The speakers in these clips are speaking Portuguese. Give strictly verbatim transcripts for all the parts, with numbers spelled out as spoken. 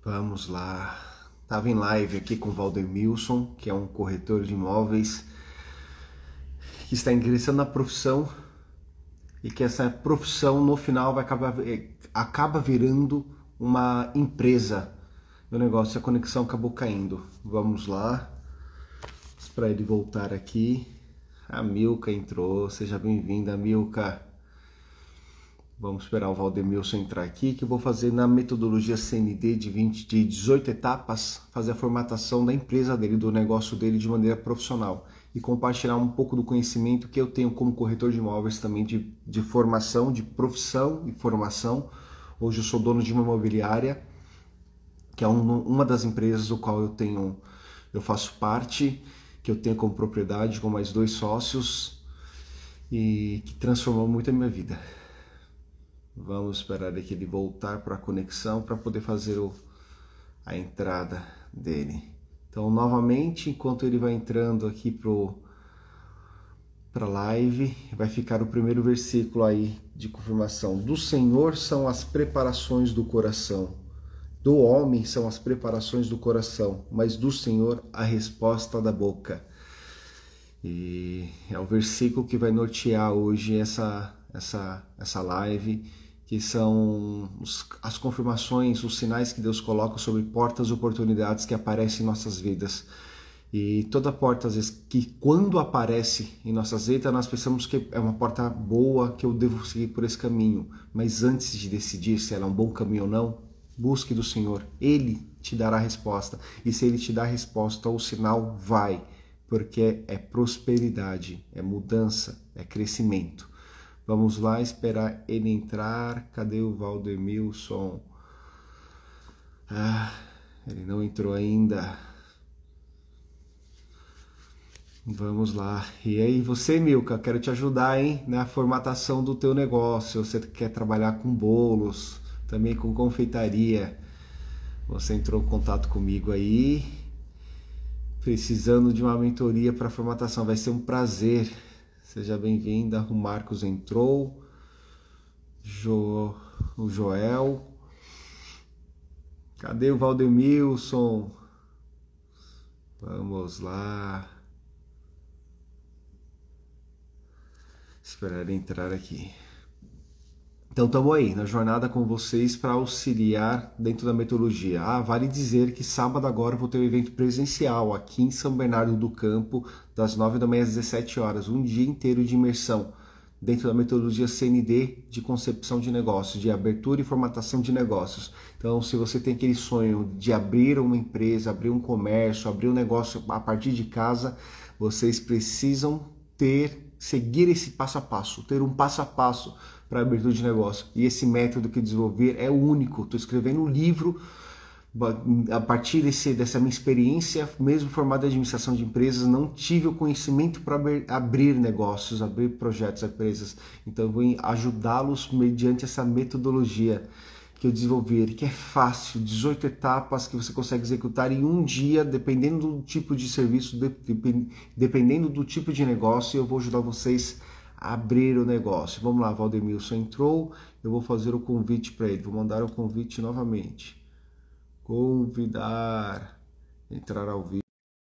Vamos lá. Estava em live aqui com o Valdemilson, que é um corretor de imóveis que está ingressando na profissão e que essa profissão no final vai acabar acaba virando uma empresa. Meu negócio, a conexão acabou caindo. Vamos lá. Para ele voltar aqui. A Milka entrou. Seja bem-vinda, Milka. Vamos esperar o Valdemilson entrar aqui, que eu vou fazer na metodologia C N D de, vinte, de dezoito etapas, fazer a formatação da empresa dele, do negócio dele de maneira profissional e compartilhar um pouco do conhecimento que eu tenho como corretor de imóveis também de, de formação, de profissão e formação. Hoje eu sou dono de uma imobiliária, que é um, uma das empresas do qual eu tenho, eu faço parte, que eu tenho como propriedade com mais dois sócios e que transformou muito a minha vida. Vamos esperar aqui ele voltar para a conexão para poder fazer o, a entrada dele. Então, novamente, enquanto ele vai entrando aqui para a live, vai ficar o primeiro versículo aí de confirmação. Do Senhor são as preparações do coração, do homem são as preparações do coração, mas do Senhor a resposta da boca. E é o versículo que vai nortear hoje essa, essa, essa live, que são os, as confirmações, os sinais que Deus coloca sobre portas e oportunidades que aparecem em nossas vidas. E toda porta, às vezes, que quando aparece em nossas vidas, nós pensamos que é uma porta boa, que eu devo seguir por esse caminho. Mas antes de decidir se ela é um bom caminho ou não, busque do Senhor. Ele te dará a resposta. E se Ele te dá a resposta, o sinal vai. Porque é prosperidade, é mudança, é crescimento. Vamos lá esperar ele entrar. Cadê o Valdemilson? Ah, ele não entrou ainda. Vamos lá. E aí, você, Milka, quero te ajudar, hein, na formatação do teu negócio. Você quer trabalhar com bolos, também com confeitaria. Você entrou em contato comigo aí, precisando de uma mentoria para formatação. Vai ser um prazer. Seja bem-vinda. O Marcos entrou. Jo... O Joel. Cadê o Valdemilson? Vamos lá. Esperar ele entrar aqui. Então estamos aí, na jornada com vocês para auxiliar dentro da metodologia. Ah, vale dizer que sábado agora eu vou ter um evento presencial aqui em São Bernardo do Campo, das nove da manhã às dezessete horas, um dia inteiro de imersão dentro da metodologia C N D de concepção de negócios, de abertura e formatação de negócios. Então, se você tem aquele sonho de abrir uma empresa, abrir um comércio, abrir um negócio a partir de casa, vocês precisam ter, seguir esse passo a passo, ter um passo a passo para abertura de negócio. E esse método que eu desenvolver é único. Estou escrevendo um livro a partir desse, dessa minha experiência, mesmo formado em administração de empresas, não tive o conhecimento para abrir negócios, abrir projetos, empresas. Então eu vou ajudá-los mediante essa metodologia que eu desenvolvi, que é fácil, dezoito etapas que você consegue executar em um dia, dependendo do tipo de serviço, dependendo do tipo de negócio. Eu vou ajudar vocês abrir o negócio. Vamos lá, Valdemilson entrou, eu vou fazer o convite para ele, vou mandar o convite novamente. Convidar, entrar ao vivo.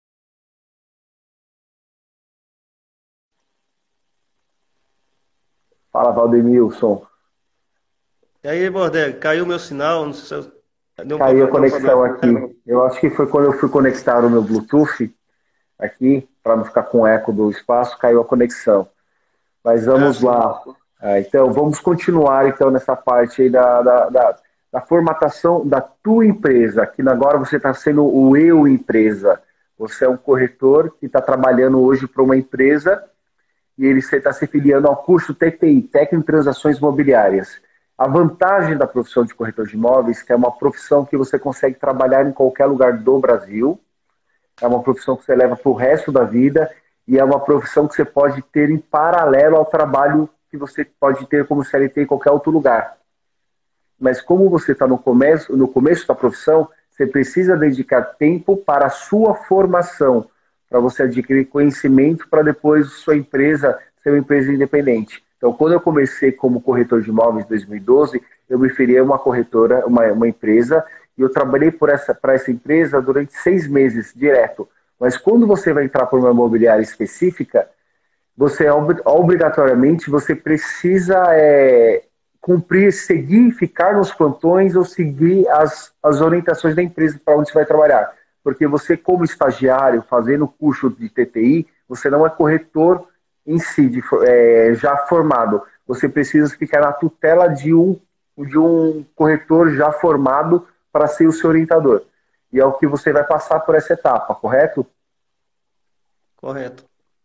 Fala, Valdemilson. E aí, Bordel, caiu meu sinal, não sei se eu... deu um Caiu a problema, deu um conexão problema. aqui. Eu acho que foi quando eu fui conectar o meu Bluetooth aqui, para não ficar com eco do espaço, caiu a conexão. Mas Ah, vamos sim. lá. Ah, então, vamos continuar então nessa parte aí da, da, da, da formatação da tua empresa, que agora você está sendo o eu empresa. Você é um corretor que está trabalhando hoje para uma empresa e ele está se filiando ao curso T T I, Técnico em Transações Imobiliárias. A vantagem da profissão de corretor de imóveis é que é uma profissão que você consegue trabalhar em qualquer lugar do Brasil, é uma profissão que você leva para o resto da vida e é uma profissão que você pode ter em paralelo ao trabalho que você pode ter como C L T em qualquer outro lugar. Mas como você está no começo, no começo da profissão, você precisa dedicar tempo para a sua formação, para você adquirir conhecimento para depois sua empresa ser uma empresa independente. Então, quando eu comecei como corretor de imóveis em dois mil e doze, eu me filiei a uma corretora, uma, uma empresa e eu trabalhei por essa, para essa empresa durante seis meses, direto. Mas quando você vai entrar por uma imobiliária específica, você obrigatoriamente você precisa é, cumprir, seguir, ficar nos plantões ou seguir as, as orientações da empresa para onde você vai trabalhar. Porque você, como estagiário, fazendo curso de T T I, você não é corretor em si, de, é, já formado. Você precisa ficar na tutela de um, de um corretor já formado para ser o seu orientador. E é o que você vai passar por essa etapa, correto? Correto.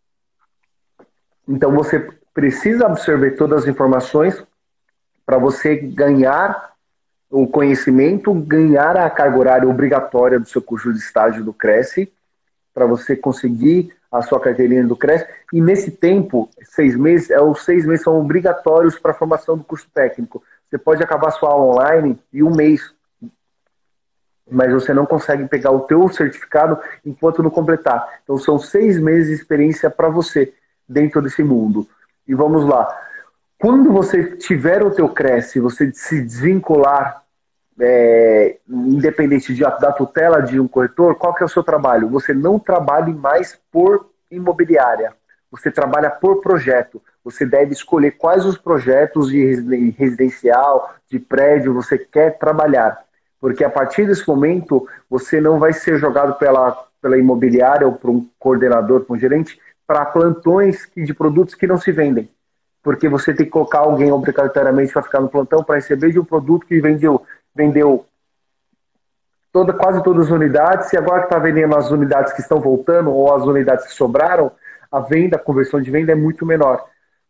Então você precisa absorver todas as informações para você ganhar o conhecimento, ganhar a carga horária obrigatória do seu curso de estágio do Cresce, para você conseguir a sua carteirinha do Cresce. E nesse tempo, seis meses, é, os seis meses são obrigatórios para a formação do curso técnico. Você pode acabar sua aula online em um mês, mas você não consegue pegar o teu certificado enquanto não completar. Então são seis meses de experiência para você dentro desse mundo. E vamos lá. Quando você tiver o teu Cresce, você se desvincular, é, independente de, da tutela de um corretor, qual que é o seu trabalho? Você não trabalha mais por imobiliária. Você trabalha por projeto. Você deve escolher quais os projetos de residencial, de prédio você quer trabalhar. Porque a partir desse momento, você não vai ser jogado pela, pela imobiliária ou por um coordenador, por um gerente, para plantões de produtos que não se vendem. Porque você tem que colocar alguém obrigatoriamente para ficar no plantão para receber de um produto que vendeu, vendeu toda, quase todas as unidades, e agora que está vendendo as unidades que estão voltando ou as unidades que sobraram, a venda, a conversão de venda é muito menor.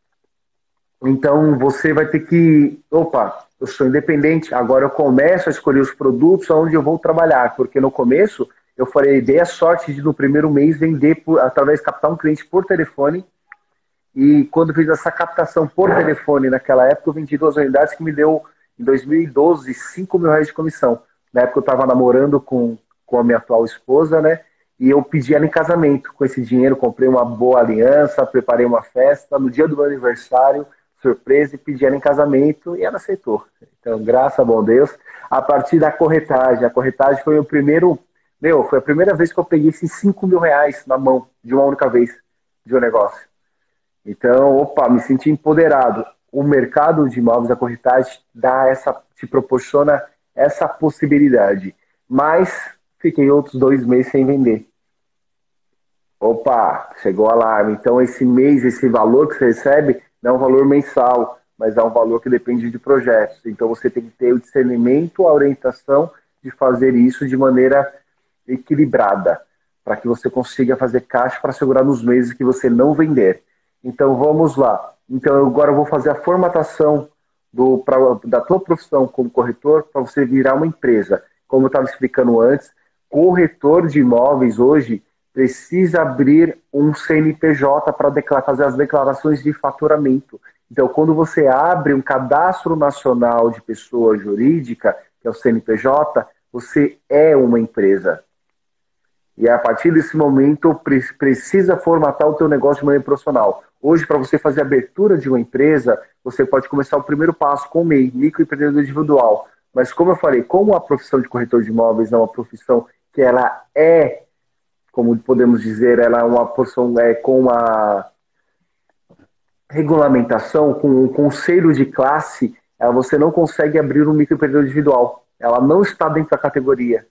Então você vai ter que, opa, eu sou independente, agora eu começo a escolher os produtos onde eu vou trabalhar, porque no começo eu falei, dei a sorte de no primeiro mês vender, por, através de captar um cliente por telefone, e quando fiz essa captação por telefone naquela época, eu vendi duas unidades que me deu, em dois mil e doze, cinco mil reais de comissão. Na época eu estava namorando com, com a minha atual esposa, né? E eu pedi ela em casamento. Com esse dinheiro, comprei uma boa aliança, preparei uma festa. No dia do meu aniversário, surpresa, e pedi ela em casamento e ela aceitou. Então, graças a bom Deus. A partir da corretagem, a corretagem foi o primeiro, meu, foi a primeira vez que eu peguei esses cinco mil reais na mão, de uma única vez, de um negócio. Então, opa, me senti empoderado. O mercado de imóveis da corretagem dá essa, te proporciona essa possibilidade. Mas fiquei outros dois meses sem vender. Opa, chegou o alarme. Então, esse mês, esse valor que você recebe, não é um valor mensal, mas é um valor que depende de projetos. Então, você tem que ter o discernimento, a orientação de fazer isso de maneira equilibrada, para que você consiga fazer caixa para segurar nos meses que você não vender. Então, vamos lá. Então, agora eu vou fazer a formatação do, pra, da tua profissão como corretor para você virar uma empresa. Como eu estava explicando antes, corretor de imóveis hoje precisa abrir um C N P J para fazer as declarações de faturamento. Então, quando você abre um cadastro nacional de pessoa jurídica, que é o C N P J, você é uma empresa. E a partir desse momento, precisa formatar o teu negócio de maneira profissional. Hoje, para você fazer a abertura de uma empresa, você pode começar o primeiro passo com o M E I, microempreendedor individual. Mas como eu falei, como a profissão de corretor de imóveis é uma profissão que ela é, como podemos dizer, ela é uma profissão é, com uma regulamentação, com um conselho de classe, ela, você não consegue abrir um microempreendedor individual. Ela não está dentro da categoria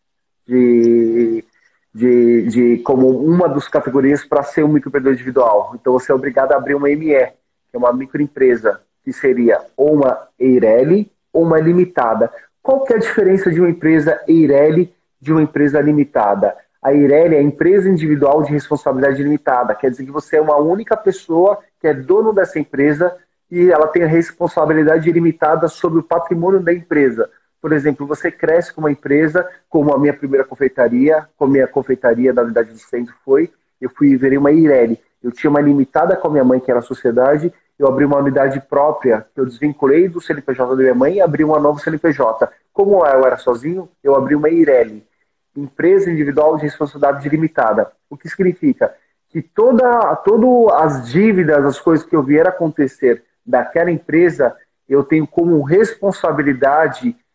de... De, de, como uma das categorias para ser um microempreendedor individual. Então você é obrigado a abrir uma M E, que é uma microempresa, que seria ou uma EIRELI ou uma limitada. Qual que é a diferença de uma empresa EIRELI de uma empresa limitada? A EIRELI é a empresa individual de responsabilidade limitada, quer dizer que você é uma única pessoa que é dono dessa empresa e ela tem a responsabilidade limitada sobre o patrimônio da empresa. Por exemplo, você cresce com uma empresa, como a minha primeira confeitaria, como a minha confeitaria da unidade do centro foi, eu fui e virei uma EIRELI. Eu tinha uma limitada com a minha mãe, que era a sociedade, eu abri uma unidade própria, que eu desvinculei do C N P J da minha mãe e abri uma nova C N P J. Como eu era sozinho, eu abri uma EIRELI, Empresa Individual de Responsabilidade Limitada. O que significa? Que toda, todas as dívidas, as coisas que eu vier a acontecer daquela empresa, eu tenho como responsabilidade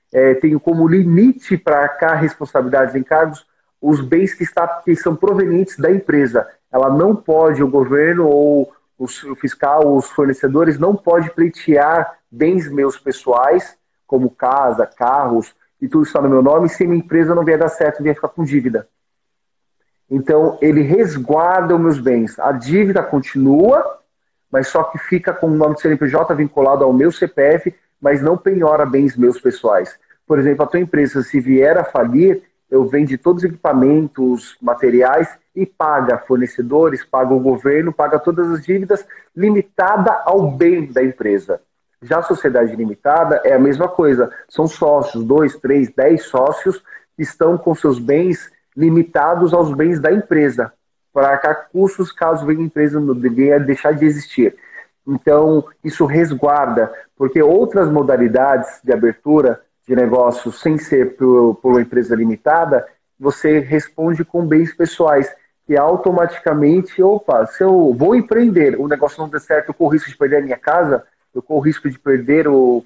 é, tenho como limite para arcar responsabilidades e encargos os bens que, está, que são provenientes da empresa. Ela não pode, o governo ou o fiscal, os fornecedores, não pode pleitear bens meus pessoais, como casa, carros, e tudo está no meu nome, se minha empresa não vier dar certo, vier ficar com dívida. Então, ele resguarda os meus bens. A dívida continua, mas só que fica com o nome do C N P J vinculado ao meu C P F, mas não penhora bens meus pessoais. Por exemplo, a tua empresa, se vier a falir, eu vendo todos os equipamentos, materiais e paga fornecedores, paga o governo, paga todas as dívidas, limitada ao bem da empresa. Já a sociedade limitada é a mesma coisa. São sócios, dois, três, dez sócios que estão com seus bens limitados aos bens da empresa, para arcar custos caso venha a empresa venha deixar de existir. Então, isso resguarda, porque outras modalidades de abertura de negócio sem ser por, por uma empresa limitada, você responde com bens pessoais, que automaticamente, opa, se eu vou empreender, o negócio não der certo, eu corro risco de perder a minha casa, eu corro risco de perder o,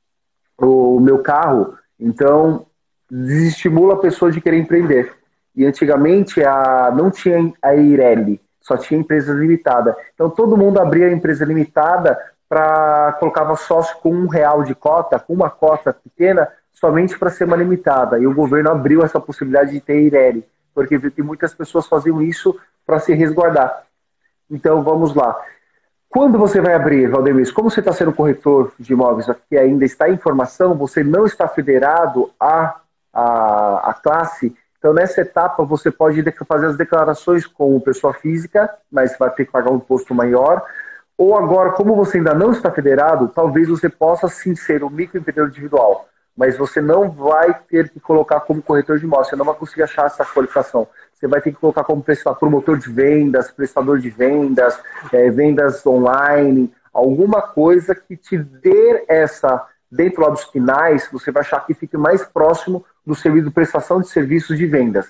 o meu carro, então desestimula a pessoa de querer empreender. E antigamente a, não tinha a Eireli, só tinha empresa limitada. Então todo mundo abria a empresa limitada para colocava sócio com um real de cota, com uma cota pequena, somente para ser uma limitada. E o governo abriu essa possibilidade de ter Eireli, porque viu que muitas pessoas faziam isso para se resguardar. Então vamos lá. Quando você vai abrir, Valdemir, como você está sendo corretor de imóveis que ainda está em formação, você não está federado à, à, à classe, então nessa etapa você pode fazer as declarações como pessoa física, mas vai ter que pagar um imposto maior, ou agora, como você ainda não está federado, talvez você possa sim ser um microempreendedor individual, mas você não vai ter que colocar como corretor de imóveis, você não vai conseguir achar essa qualificação. Você vai ter que colocar como promotor de vendas, prestador de vendas, é, vendas online, alguma coisa que te dê essa, dentro lá dos finais, você vai achar que fique mais próximo do serviço de prestação de serviços de vendas.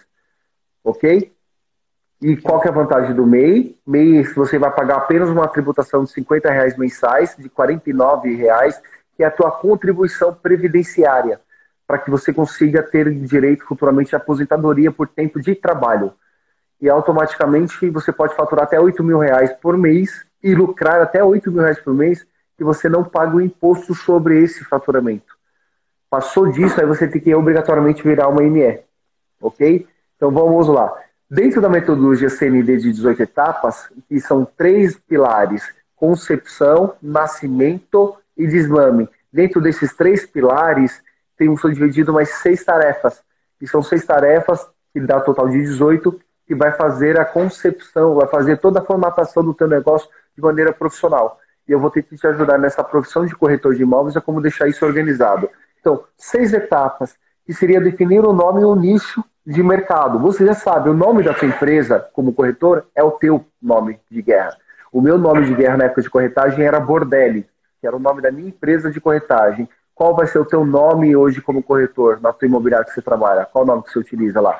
Ok? E qual que é a vantagem do M E I? M E I, você vai pagar apenas uma tributação de cinquenta reais mensais, de quarenta e nove reais, que é a tua contribuição previdenciária, para que você consiga ter direito futuramente à aposentadoria por tempo de trabalho. E automaticamente você pode faturar até oito mil reais por mês e lucrar até oito mil reais por mês, que você não paga o imposto sobre esse faturamento. Passou disso, aí você tem que obrigatoriamente virar uma M E, ok? Então vamos lá. Dentro da metodologia C N D de dezoito etapas, que são três pilares, concepção, nascimento e desmame. Dentro desses três pilares, temos dividido mais seis tarefas, que são seis tarefas, que dá um total de dezoito, que vai fazer a concepção, vai fazer toda a formatação do teu negócio de maneira profissional. E eu vou ter que te ajudar nessa profissão de corretor de imóveis a como deixar isso organizado. Então, seis etapas, que seria definir o nome e o nicho de mercado. Você já sabe, o nome da sua empresa como corretor é o teu nome de guerra. O meu nome de guerra na época de corretagem era Bordelli, que era o nome da minha empresa de corretagem. Qual vai ser o teu nome hoje como corretor na tua imobiliária que você trabalha? Qual o nome que você utiliza lá?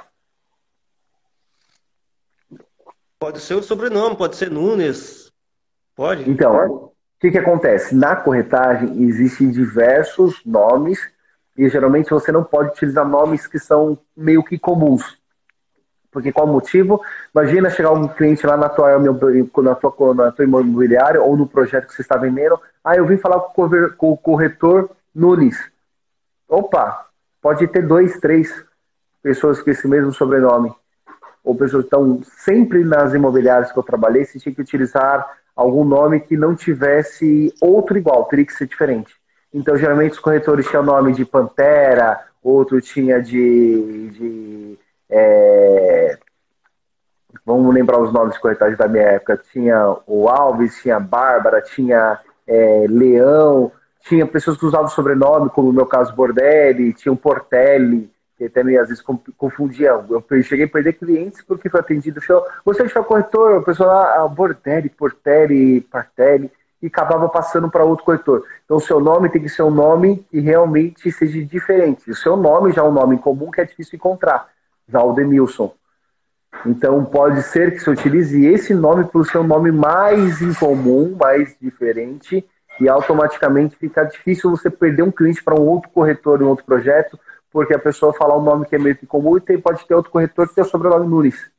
Pode ser o sobrenome, pode ser Nunes. Pode? Então, o que, que acontece? Na corretagem existem diversos nomes e geralmente você não pode utilizar nomes que são meio que comuns. Porque qual o motivo? Imagina chegar um cliente lá na tua, na tua, na tua imobiliária ou no projeto que você está vendendo. Ah, eu vim falar com o corretor Nunes. Opa, pode ter dois, três pessoas com esse mesmo sobrenome. Ou pessoas que estão sempre nas imobiliárias que eu trabalhei, você tinha que utilizar algum nome que não tivesse outro igual, teria que ser diferente. Então, geralmente, os corretores tinham nome de Pantera, outro tinha de... de é... Vamos lembrar os nomes de corretagem da minha época. Tinha o Alves, tinha a Bárbara, tinha é, Leão, tinha pessoas que usavam sobrenome, como no meu caso Bordelli, tinha o Portelli, que também às vezes confundia. Eu cheguei a perder clientes porque foi atendido. Você é corretor, o pessoal lá, ah, Bordelli, Portelli, Partelli, e acabava passando para outro corretor. Então o seu nome tem que ser um nome que realmente seja diferente. O seu nome já é um nome comum que é difícil encontrar, já o Demilson. Então pode ser que você utilize esse nome pelo seu nome mais incomum, mais diferente, E automaticamente fica difícil você perder um cliente para um outro corretor em outro projeto, porque a pessoa falar um nome que é meio que comum e tem, pode ter outro corretor que tem o sobrenome Nunes.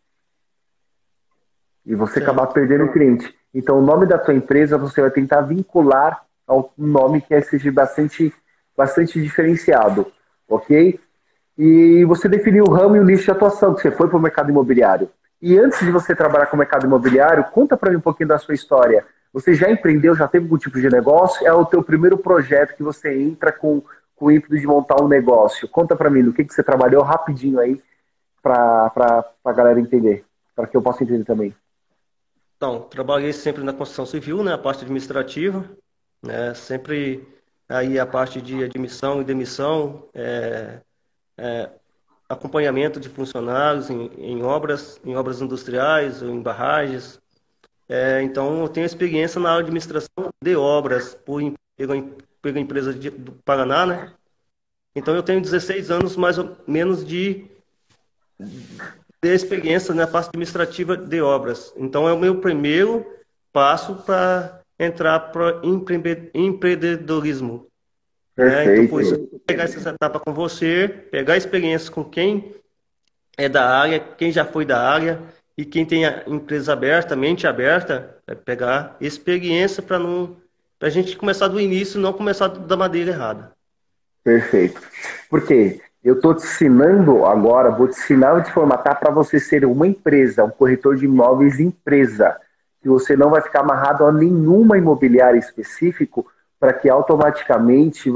E você acabar Certo. perdendo o cliente. Então, o nome da tua empresa você vai tentar vincular ao nome que seja bastante, bastante diferenciado, ok? E você definiu o ramo e o nicho de atuação, que você foi para o mercado imobiliário. E antes de você trabalhar com o mercado imobiliário, conta para mim um pouquinho da sua história. Você já empreendeu, já teve algum tipo de negócio? É o teu primeiro projeto que você entra com, com o ímpeto de montar um negócio? Conta para mim, no que, que você trabalhou rapidinho aí, para a galera entender, para que eu possa entender também. Então, trabalhei sempre na construção civil, né, a parte administrativa, né, sempre aí a parte de admissão e demissão, é, é, acompanhamento de funcionários em, em obras, em obras industriais ou em barragens. É, então, eu tenho experiência na administração de obras por, em- pela, em- pela empresa de- do Paraná, né? Então, eu tenho dezesseis anos mais ou menos de, de experiência na parte administrativa de obras. Então, é o meu primeiro passo para entrar para empreendedorismo, né? Então, por isso, eu Perfeito. vou pegar essa etapa com você, pegar a experiência com quem é da área, quem já foi da área e quem tem a empresa aberta, mente aberta, é pegar experiência para não, para a gente começar do início, e não começar da maneira errada. Perfeito. Porque eu estou te ensinando agora, vou te ensinar e te formatar para você ser uma empresa, um corretor de imóveis empresa, que você não vai ficar amarrado a nenhuma imobiliária específico para que automaticamente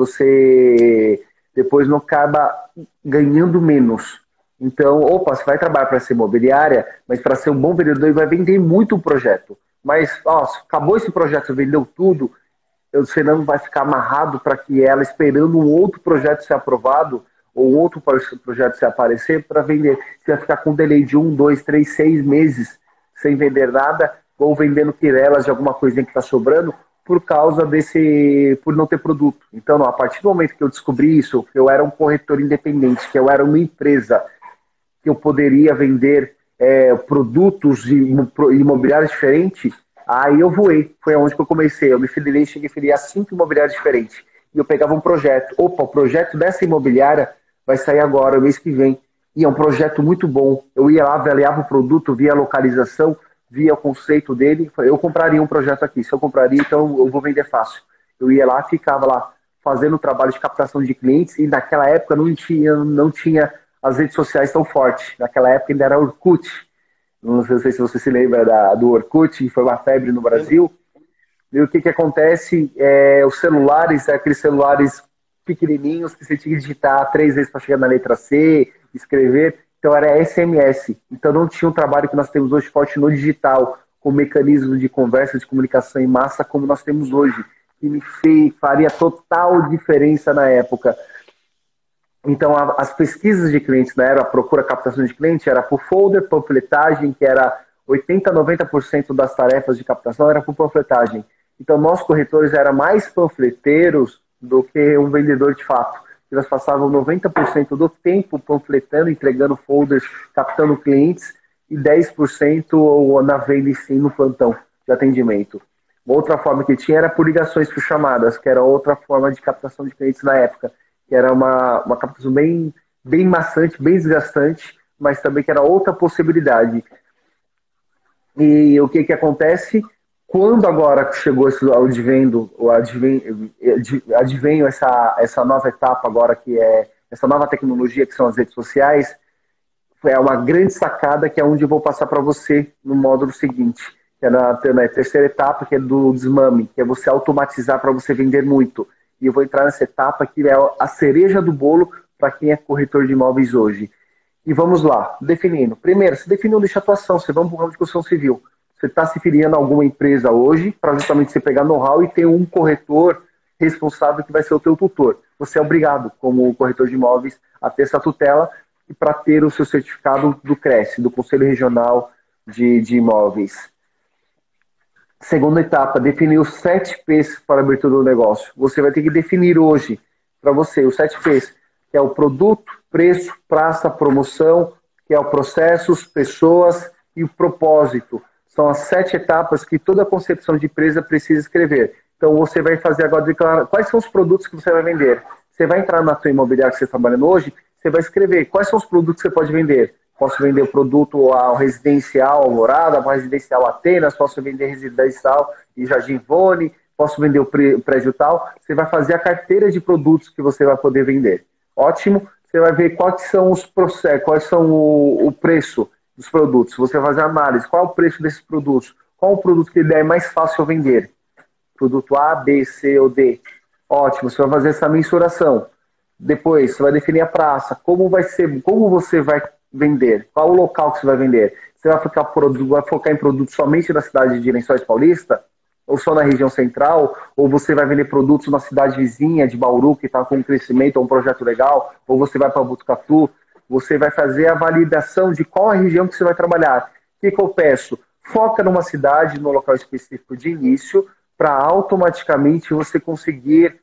você depois não acaba ganhando menos. Então, opa, você vai trabalhar para ser imobiliária, mas para ser um bom vendedor ele vai vender muito o projeto. Mas, ó, acabou esse projeto, vendeu tudo, você não vai ficar amarrado para que ela esperando um outro projeto ser aprovado ou outro projeto ser aparecer para vender. Você vai ficar com um delay de um, dois, três, seis meses sem vender nada ou vendendo quirelas de alguma coisinha que está sobrando por causa desse, por não ter produto. Então, não, a partir do momento que eu descobri isso, que eu era um corretor independente, que eu era uma empresa, que eu poderia vender é, produtos imobiliários diferentes, aí eu voei. Foi onde que eu comecei. Eu me filiei, cheguei a filiar cinco imobiliários diferentes. E eu pegava um projeto. Opa, o projeto dessa imobiliária vai sair agora, mês que vem. E é um projeto muito bom. Eu ia lá, avaliava o produto, via a localização, via o conceito dele. Eu compraria um projeto aqui. Se eu compraria, então eu vou vender fácil. Eu ia lá, ficava lá fazendo o trabalho de captação de clientes. E naquela época não tinha, não tinha as redes sociais tão fortes. Naquela época ainda era Orkut. Não sei se você se lembra da, do Orkut, que foi uma febre no Brasil. E o que, que acontece? É, os celulares, aqueles celulares pequenininhos que você tinha que digitar três vezes para chegar na letra C, escrever. Então era S M S. Então não tinha um trabalho que nós temos hoje forte no digital, com mecanismos de conversa, de comunicação em massa, como nós temos hoje. Que me fez, faria total diferença na época. Então, a, as pesquisas de clientes, né, a procura, a captação de cliente era por folder, panfletagem, que era oitenta, noventa por cento das tarefas de captação era por panfletagem. Então, nós corretores eram mais panfleteiros do que um vendedor de fato. Eles passavam noventa por cento do tempo panfletando, entregando folders, captando clientes, e dez por cento na venda em si, no plantão de atendimento. Outra forma que tinha era por ligações por chamadas, que era outra forma de captação de clientes na época, que era uma, uma captação bem, bem maçante, bem desgastante, mas também que era outra possibilidade. E o que que acontece? Quando agora chegou esse advento, o advenho, advenho essa, essa nova etapa agora, que é essa nova tecnologia, que são as redes sociais, é uma grande sacada, que é onde eu vou passar para você no módulo seguinte, que é na, na terceira etapa, que é do desmame, que é você automatizar para você vender muito. E eu vou entrar nessa etapa que é a cereja do bolo para quem é corretor de imóveis hoje. E vamos lá, definindo. Primeiro, você definiu um nicho de atuação, você vai para o ramo de construção civil. Você está se filiando a alguma empresa hoje, para justamente você pegar know-how e ter um corretor responsável que vai ser o teu tutor. Você é obrigado, como corretor de imóveis, a ter essa tutela e para ter o seu certificado do CRES, do Conselho Regional de, de Imóveis. Segunda etapa, definir os sete P's para a abertura do negócio. Você vai ter que definir hoje, para você, os sete P's, que é o produto, preço, praça, promoção, que é o processos, pessoas e o propósito. São as sete etapas que toda concepção de empresa precisa escrever. Então você vai fazer agora, declarar quais são os produtos que você vai vender. Você vai entrar na sua imobiliária que você está trabalhando hoje, você vai escrever quais são os produtos que você pode vender. Posso vender o produto ao residencial Alvorada, ao residencial Atenas, posso vender residencial em Jardim Ivone, posso vender o prédio tal. Você vai fazer a carteira de produtos que você vai poder vender. Ótimo. Você vai ver quais são os processos, quais são o, o preço dos produtos. Você vai fazer a análise. Qual é o preço desses produtos? Qual o produto que é mais fácil vender? Produto A, B, C ou D. Ótimo. Você vai fazer essa mensuração. Depois, você vai definir a praça. Como vai ser, como você vai vender? Qual o local que você vai vender? Você vai focar, vai focar em produtos somente na cidade de Lençóis Paulista? Ou só na região central? Ou você vai vender produtos na cidade vizinha de Bauru, que está com um crescimento ou um projeto legal? Ou você vai para Botucatu? Você vai fazer a validação de qual a região que você vai trabalhar. O que, que eu peço? Foca numa cidade, no local específico de início, para automaticamente você conseguir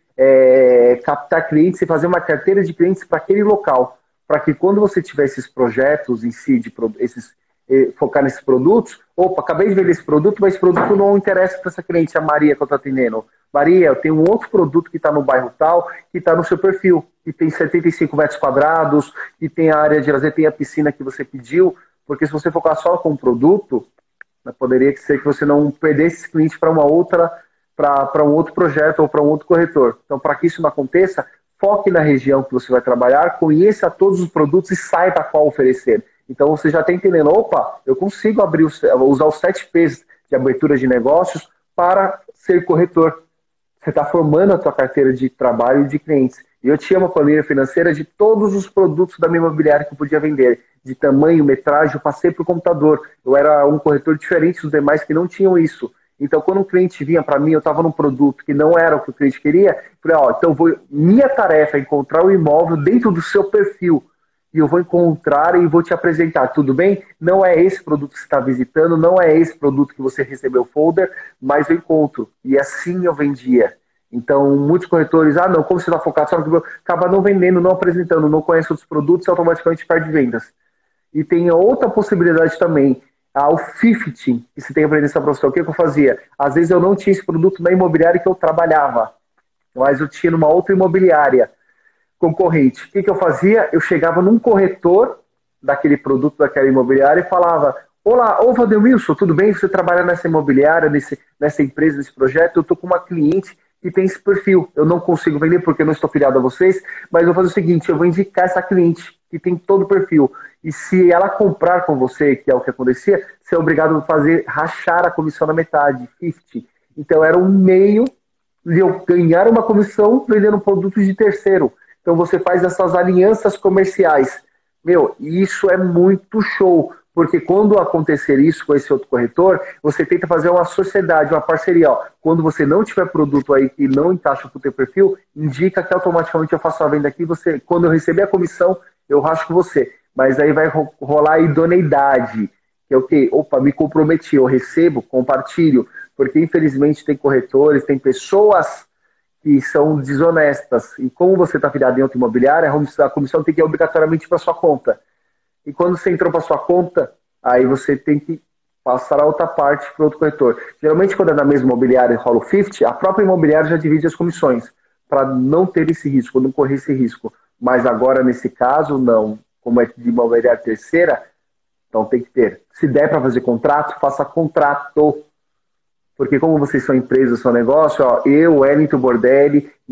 é, captar clientes e fazer uma carteira de clientes para aquele local. Para que quando você tiver esses projetos em si, de, esses, eh, focar nesses produtos, opa, acabei de vender esse produto, mas esse produto não interessa para essa cliente, a Maria que eu estou atendendo. Maria, eu tenho um outro produto que está no bairro tal, que está no seu perfil, que tem setenta e cinco metros quadrados, que tem a área de lazer, tem a piscina que você pediu, porque se você focar só com o produto, poderia ser que você não perdesse esse cliente para uma outra, para um outro projeto ou para um outro corretor. Então, para que isso não aconteça, foque na região que você vai trabalhar, conheça todos os produtos e saiba qual oferecer. Então você já está entendendo, opa, eu consigo abrir os, usar os sete P's de abertura de negócios para ser corretor. Você está formando a tua carteira de trabalho e de clientes. E eu tinha uma planilha financeira de todos os produtos da minha imobiliária que eu podia vender. De tamanho, metragem, eu passei para o computador. Eu era um corretor diferente dos demais que não tinham isso. Então, quando um cliente vinha para mim, eu estava num produto que não era o que o cliente queria, eu falei, ó, então vou, minha tarefa é encontrar o imóvel dentro do seu perfil. E eu vou encontrar e vou te apresentar, tudo bem? Não é esse produto que você está visitando, não é esse produto que você recebeu o folder, mas eu encontro. E assim eu vendia. Então, muitos corretores, ah, não, como você está focado, só no... acaba não vendendo, não apresentando, não conhece outros produtos e automaticamente perde vendas. E tem outra possibilidade também, o fifty, que você tem que aprender essa profissão. O que eu fazia? Às vezes eu não tinha esse produto na imobiliária que eu trabalhava, mas eu tinha numa outra imobiliária concorrente. O que, que eu fazia? Eu chegava num corretor daquele produto daquela imobiliária e falava, olá, ô Vandelmilson, tudo bem? Você trabalha nessa imobiliária, nesse, nessa empresa, nesse projeto? Eu estou com uma cliente que tem esse perfil. Eu não consigo vender porque eu não estou filiado a vocês, mas eu vou fazer o seguinte, eu vou indicar essa cliente que tem todo o perfil. E se ela comprar com você, que é o que acontecia, você é obrigado a fazer, rachar a comissão na metade, cinquenta. Então era um meio de eu ganhar uma comissão vendendo produtos de terceiro. Então você faz essas alianças comerciais. Meu, isso é muito show, porque quando acontecer isso com esse outro corretor, você tenta fazer uma sociedade, uma parceria. Ó. Quando você não tiver produto aí que não encaixa com o teu perfil, indica que automaticamente eu faço a venda aqui, você, quando eu receber a comissão, eu racho com você. Mas aí vai rolar a idoneidade, que é o quê? Opa, me comprometi, eu recebo, compartilho, porque infelizmente tem corretores, tem pessoas que são desonestas. E como você está filiado em outra imobiliária, a comissão tem que ir obrigatoriamente para sua conta. E quando você entrou para sua conta, aí você tem que passar a outra parte para outro corretor. Geralmente, quando é da mesma imobiliária e rola o cinquenta, a própria imobiliária já divide as comissões, para não ter esse risco, não correr esse risco. Mas agora, nesse caso, não. Como é de imobiliária terceira, então tem que ter. Se der para fazer contrato, faça contrato. Porque como vocês são empresa, são negócio, ó, eu, Wellington Bordelli e,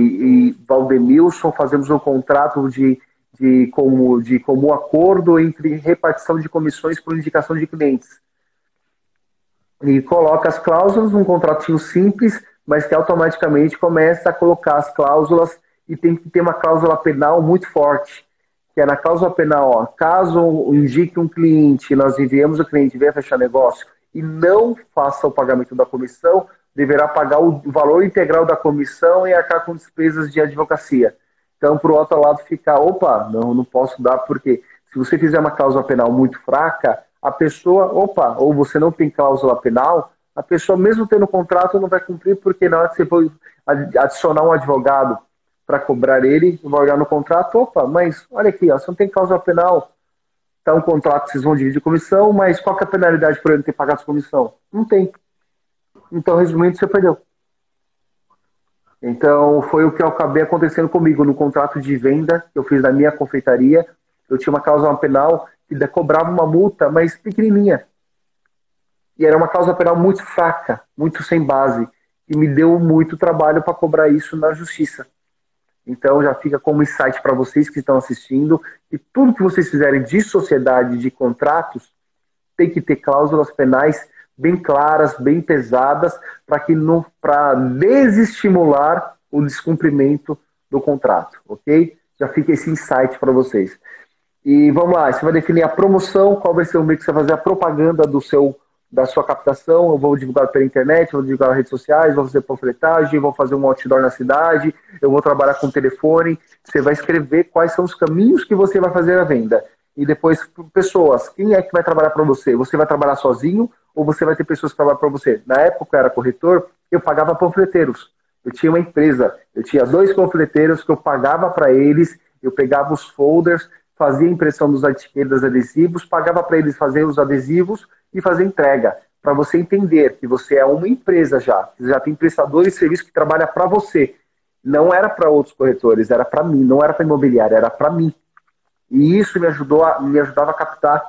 e Valdemilson fazemos um contrato de, de, como, de comum acordo entre repartição de comissões por indicação de clientes. E coloca as cláusulas num contratinho simples, mas que automaticamente começa a colocar as cláusulas e tem que ter uma cláusula penal muito forte. Que é na cláusula penal, ó, caso indique um cliente, nós enviamos o cliente, venha fechar negócio, e não faça o pagamento da comissão, deverá pagar o valor integral da comissão e arcar com despesas de advocacia. Então, para o outro lado ficar, opa, não, não posso dar, porque se você fizer uma cláusula penal muito fraca, a pessoa, opa, ou você não tem cláusula penal, a pessoa, mesmo tendo contrato, não vai cumprir, porque na hora que você for adicionar um advogado para cobrar ele, vai olhar no contrato, opa, mas olha aqui, ó, você não tem cláusula penal, tá um contrato, vocês vão dividir comissão, mas qual que é a penalidade por ele ter pagado a comissão? Não tem. Então, resumindo, você perdeu. Então, foi o que acabei acontecendo comigo no contrato de venda que eu fiz na minha confeitaria. Eu tinha uma cláusula penal que cobrava uma multa, mas pequenininha. E era uma cláusula penal muito fraca, muito sem base. E me deu muito trabalho para cobrar isso na justiça. Então, já fica como insight para vocês que estão assistindo. E tudo que vocês fizerem de sociedade, de contratos, tem que ter cláusulas penais bem claras, bem pesadas, para que não, para desestimular o descumprimento do contrato, ok? Já fica esse insight para vocês. E vamos lá, você vai definir a promoção, qual vai ser o meio que você vai fazer a propaganda do seu, da sua captação. Eu vou divulgar pela internet, vou divulgar nas redes sociais, vou fazer panfletagem, vou fazer um outdoor na cidade, eu vou trabalhar com telefone. Você vai escrever quais são os caminhos que você vai fazer a venda. E depois, pessoas, quem é que vai trabalhar para você? Você vai trabalhar sozinho ou você vai ter pessoas que trabalham para você? Na época eu era corretor, eu pagava panfleteiros. Eu tinha uma empresa, eu tinha dois panfleteiros que eu pagava para eles, eu pegava os folders, fazia a impressão dos etiquetas adesivos, pagava para eles fazer os adesivos e fazer entrega. Para você entender que você é uma empresa já, você já tem prestadores de serviço que trabalha para você. Não era para outros corretores, era para mim, não era para imobiliária, era para mim. E isso me ajudou a, me ajudava a captar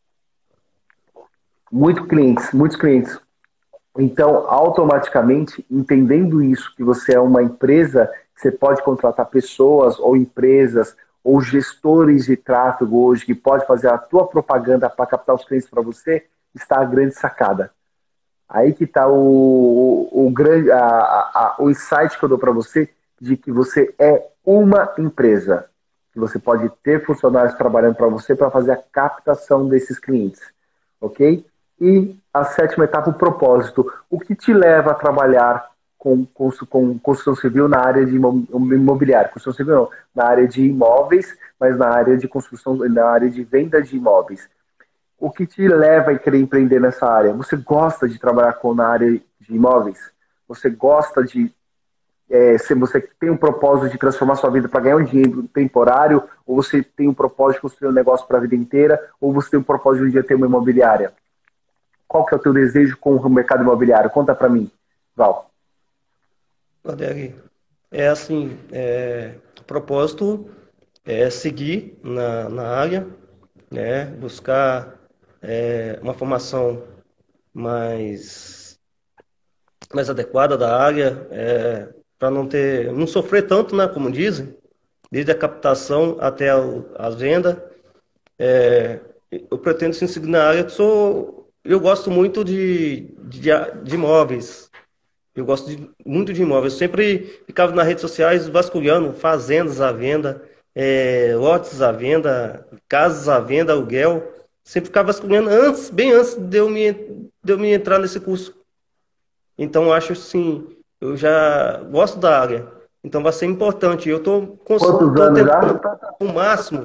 muito clientes, muitos clientes. Então, automaticamente, entendendo isso, que você é uma empresa, você pode contratar pessoas ou empresas ou gestores de tráfego hoje que pode fazer a tua propaganda para captar os clientes para você, está a grande sacada. Aí que está o, o, o, grande, a, a, o insight que eu dou para você de que você é uma empresa. Que você pode ter funcionários trabalhando para você para fazer a captação desses clientes, ok? E a sétima etapa, o propósito. O que te leva a trabalhar com, com, com construção civil na área de imobiliária? Construção civil não, na área de imóveis, mas na área de construção, na área de venda de imóveis. O que te leva a querer empreender nessa área? Você gosta de trabalhar com, na área de imóveis? Você gosta de É, se você tem um propósito de transformar sua vida para ganhar um dinheiro temporário, ou você tem um propósito de construir um negócio para a vida inteira, ou você tem um propósito de um dia ter uma imobiliária. Qual que é o teu desejo com o mercado imobiliário? Conta para mim, Val. Adeg, é assim, é, o propósito é seguir na, na área, né, buscar é, uma formação mais, mais adequada da área, é, para não ter, não sofrer tanto, né, como dizem, desde a captação até a, a venda. É, eu pretendo sim seguir na área, que sou, eu gosto muito de, de, de imóveis, eu gosto de, muito de imóveis. Eu sempre ficava nas redes sociais vasculhando fazendas à venda, é, lotes à venda, casas à venda, aluguel. Sempre ficava vasculhando antes, bem antes de eu me, de eu me entrar nesse curso. Então, eu acho assim, eu já gosto da área, então vai ser importante. Eu estou tentando já? o máximo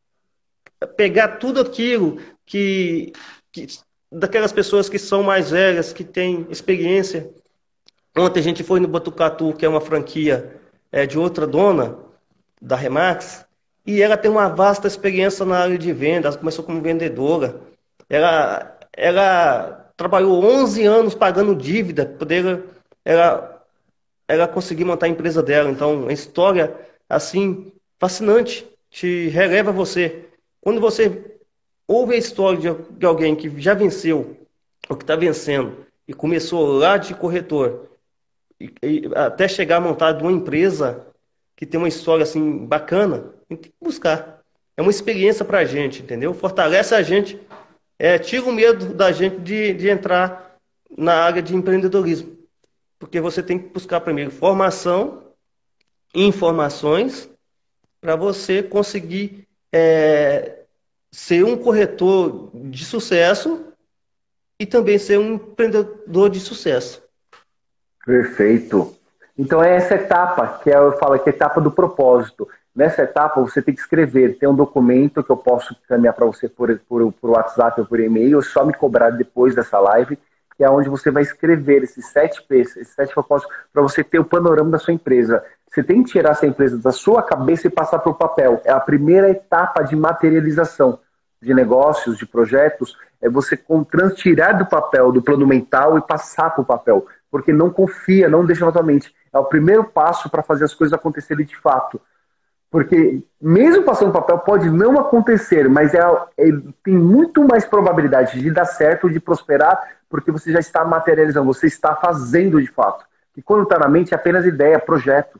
pegar tudo aquilo que, que daquelas pessoas que são mais velhas, que têm experiência. Ontem a gente foi no Botucatu, que é uma franquia é, de outra dona da Remax, e ela tem uma vasta experiência na área de venda. Ela começou como vendedora. Ela, ela trabalhou onze anos pagando dívida para poder ela, ela conseguir montar a empresa dela. Então, uma história assim fascinante, te releva você. Quando você ouve a história de, de alguém que já venceu, ou que está vencendo, e começou lá de corretor, e, e até chegar a montar uma empresa que tem uma história assim bacana, a gente tem que buscar. É uma experiência para a gente, entendeu? Fortalece a gente, é, tira o medo da gente de, de entrar na área de empreendedorismo. Porque você tem que buscar primeiro formação, informações, para você conseguir é, ser um corretor de sucesso e também ser um empreendedor de sucesso. Perfeito. Então é essa etapa, que eu falo que é a etapa do propósito. Nessa etapa você tem que escrever, tem um documento que eu posso caminhar para você por, por, por WhatsApp ou por e-mail, só me cobrar depois dessa live, que é onde você vai escrever esses sete P's, esses sete propósitos, para você ter o panorama da sua empresa. Você tem que tirar essa empresa da sua cabeça e passar para o papel. É a primeira etapa de materialização de negócios, de projetos, é você tirar do papel, do plano mental e passar para o papel. Porque não confia, não deixa na tua mente. É o primeiro passo para fazer as coisas acontecerem de fato. Porque mesmo passando papel pode não acontecer, mas é, é, tem muito mais probabilidade de dar certo, de prosperar, porque você já está materializando, você está fazendo de fato. E quando está na mente é apenas ideia, projeto.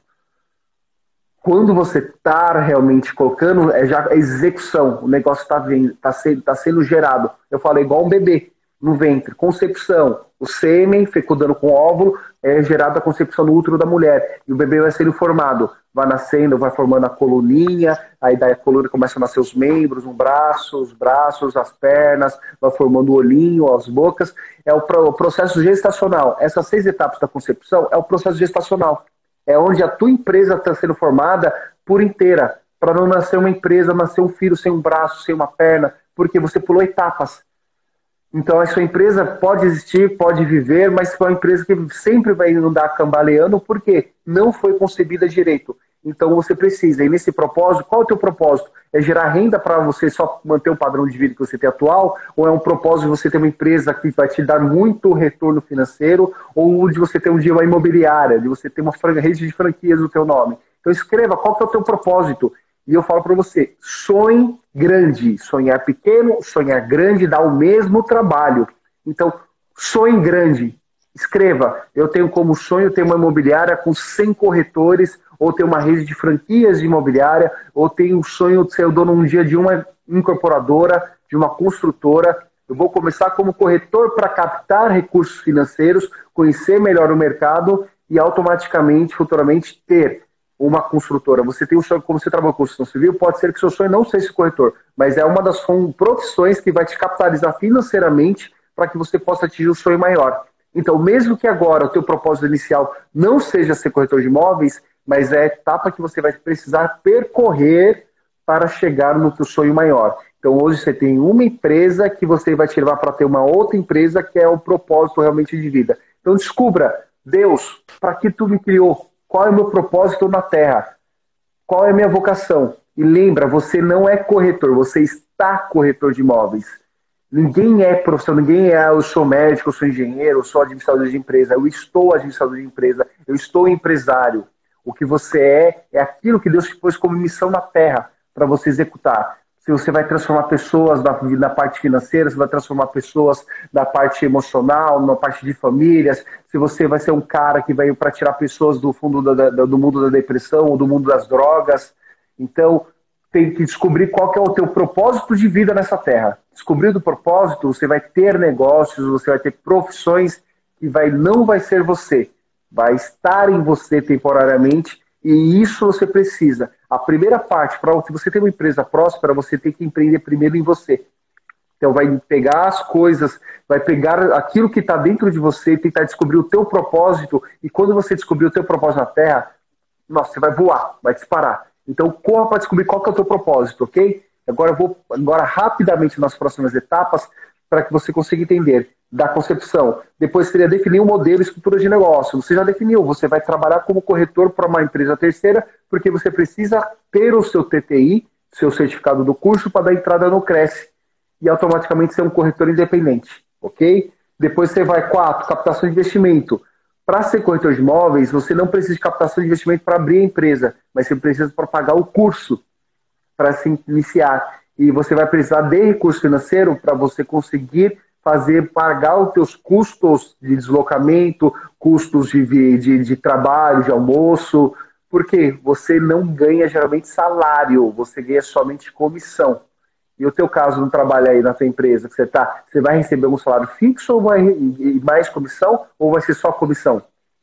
Quando você está realmente colocando, é já é execução, o negócio está tá sendo, tá sendo gerado. Eu falo, é igual um bebê no ventre, concepção. O sêmen, fecundando com óvulo, é gerado a concepção no útero da mulher. E o bebê vai sendo formado. Vai nascendo, vai formando a coluninha, aí daí a coluna começa a nascer os membros, um braço, os braços, as pernas, vai formando o olhinho, as bocas. É o, pro, o processo gestacional. Essas seis etapas da concepção é o processo gestacional. É onde a tua empresa está sendo formada por inteira. Para não nascer uma empresa, nascer um filho sem um braço, sem uma perna, porque você pulou etapas. Então, a sua empresa pode existir, pode viver, mas foi uma empresa que sempre vai andar cambaleando, porque não foi concebida direito. Então, você precisa. E nesse propósito, qual é o teu propósito? É gerar renda para você só manter o padrão de vida que você tem atual? Ou é um propósito de você ter uma empresa que vai te dar muito retorno financeiro? Ou de você ter um dia uma imobiliária, de você ter uma rede de franquias no teu nome? Então, escreva qual que é o teu propósito. E eu falo para você, sonhe grande. Sonhar pequeno, sonhar grande dá o mesmo trabalho. Então, sonhe grande. Escreva, eu tenho como sonho ter uma imobiliária com cem corretores, ou ter uma rede de franquias de imobiliária, ou tenho o sonho de ser o dono um dia de uma incorporadora, de uma construtora. Eu vou começar como corretor para captar recursos financeiros, conhecer melhor o mercado e automaticamente, futuramente, ter uma construtora. Você tem um sonho, como você trabalha com construção civil, pode ser que seu sonho não seja esse corretor, mas é uma das profissões que vai te capitalizar financeiramente para que você possa atingir um sonho maior. Então, mesmo que agora o teu propósito inicial não seja ser corretor de imóveis, mas é a etapa que você vai precisar percorrer para chegar no teu sonho maior. Então, hoje você tem uma empresa que você vai te levar para ter uma outra empresa que é o propósito realmente de vida. Então, descubra, Deus, para que tu me criou? Qual é o meu propósito na Terra? Qual é a minha vocação? E lembra, você não é corretor, você está corretor de imóveis. Ninguém é profissional, ninguém é, eu sou médico, eu sou engenheiro, eu sou administrador de empresa, eu estou administrador de empresa, eu estou empresário. O que você é, é aquilo que Deus te pôs como missão na Terra para você executar. Se você vai transformar pessoas na, na parte financeira, se vai transformar pessoas na parte emocional, na parte de famílias, se você vai ser um cara que veio para tirar pessoas do fundo da, da, do mundo da depressão ou do mundo das drogas. Então, tem que descobrir qual que é o teu propósito de vida nessa terra. Descobrindo o propósito, você vai ter negócios, você vai ter profissões que vai, não vai ser você, vai estar em você temporariamente, e isso você precisa. A primeira parte, para se você ter uma empresa próspera, você tem que empreender primeiro em você. Então vai pegar as coisas, vai pegar aquilo que está dentro de você e tentar descobrir o teu propósito, e quando você descobrir o teu propósito na Terra, nossa, você vai voar, vai disparar. Então corra para descobrir qual que é o teu propósito, ok? Agora eu vou agora rapidamente nas próximas etapas para que você consiga entender da concepção. Depois seria definir um modelo e estrutura de negócio. Você já definiu, você vai trabalhar como corretor para uma empresa terceira, porque você precisa ter o seu T T I, seu certificado do curso, para dar entrada no Cresce e automaticamente ser um corretor independente, ok? Depois você vai, quatro, captação de investimento. Para ser corretor de imóveis, você não precisa de captação de investimento para abrir a empresa, mas você precisa para pagar o curso para se iniciar. E você vai precisar de recurso financeiro para você conseguir fazer, pagar os teus custos de deslocamento, custos de, de, de trabalho, de almoço, porque você não ganha geralmente salário, você ganha somente comissão. E o teu caso no trabalho aí na tua empresa, que você tá, você vai receber um salário fixo ou vai mais comissão, ou vai ser só comissão?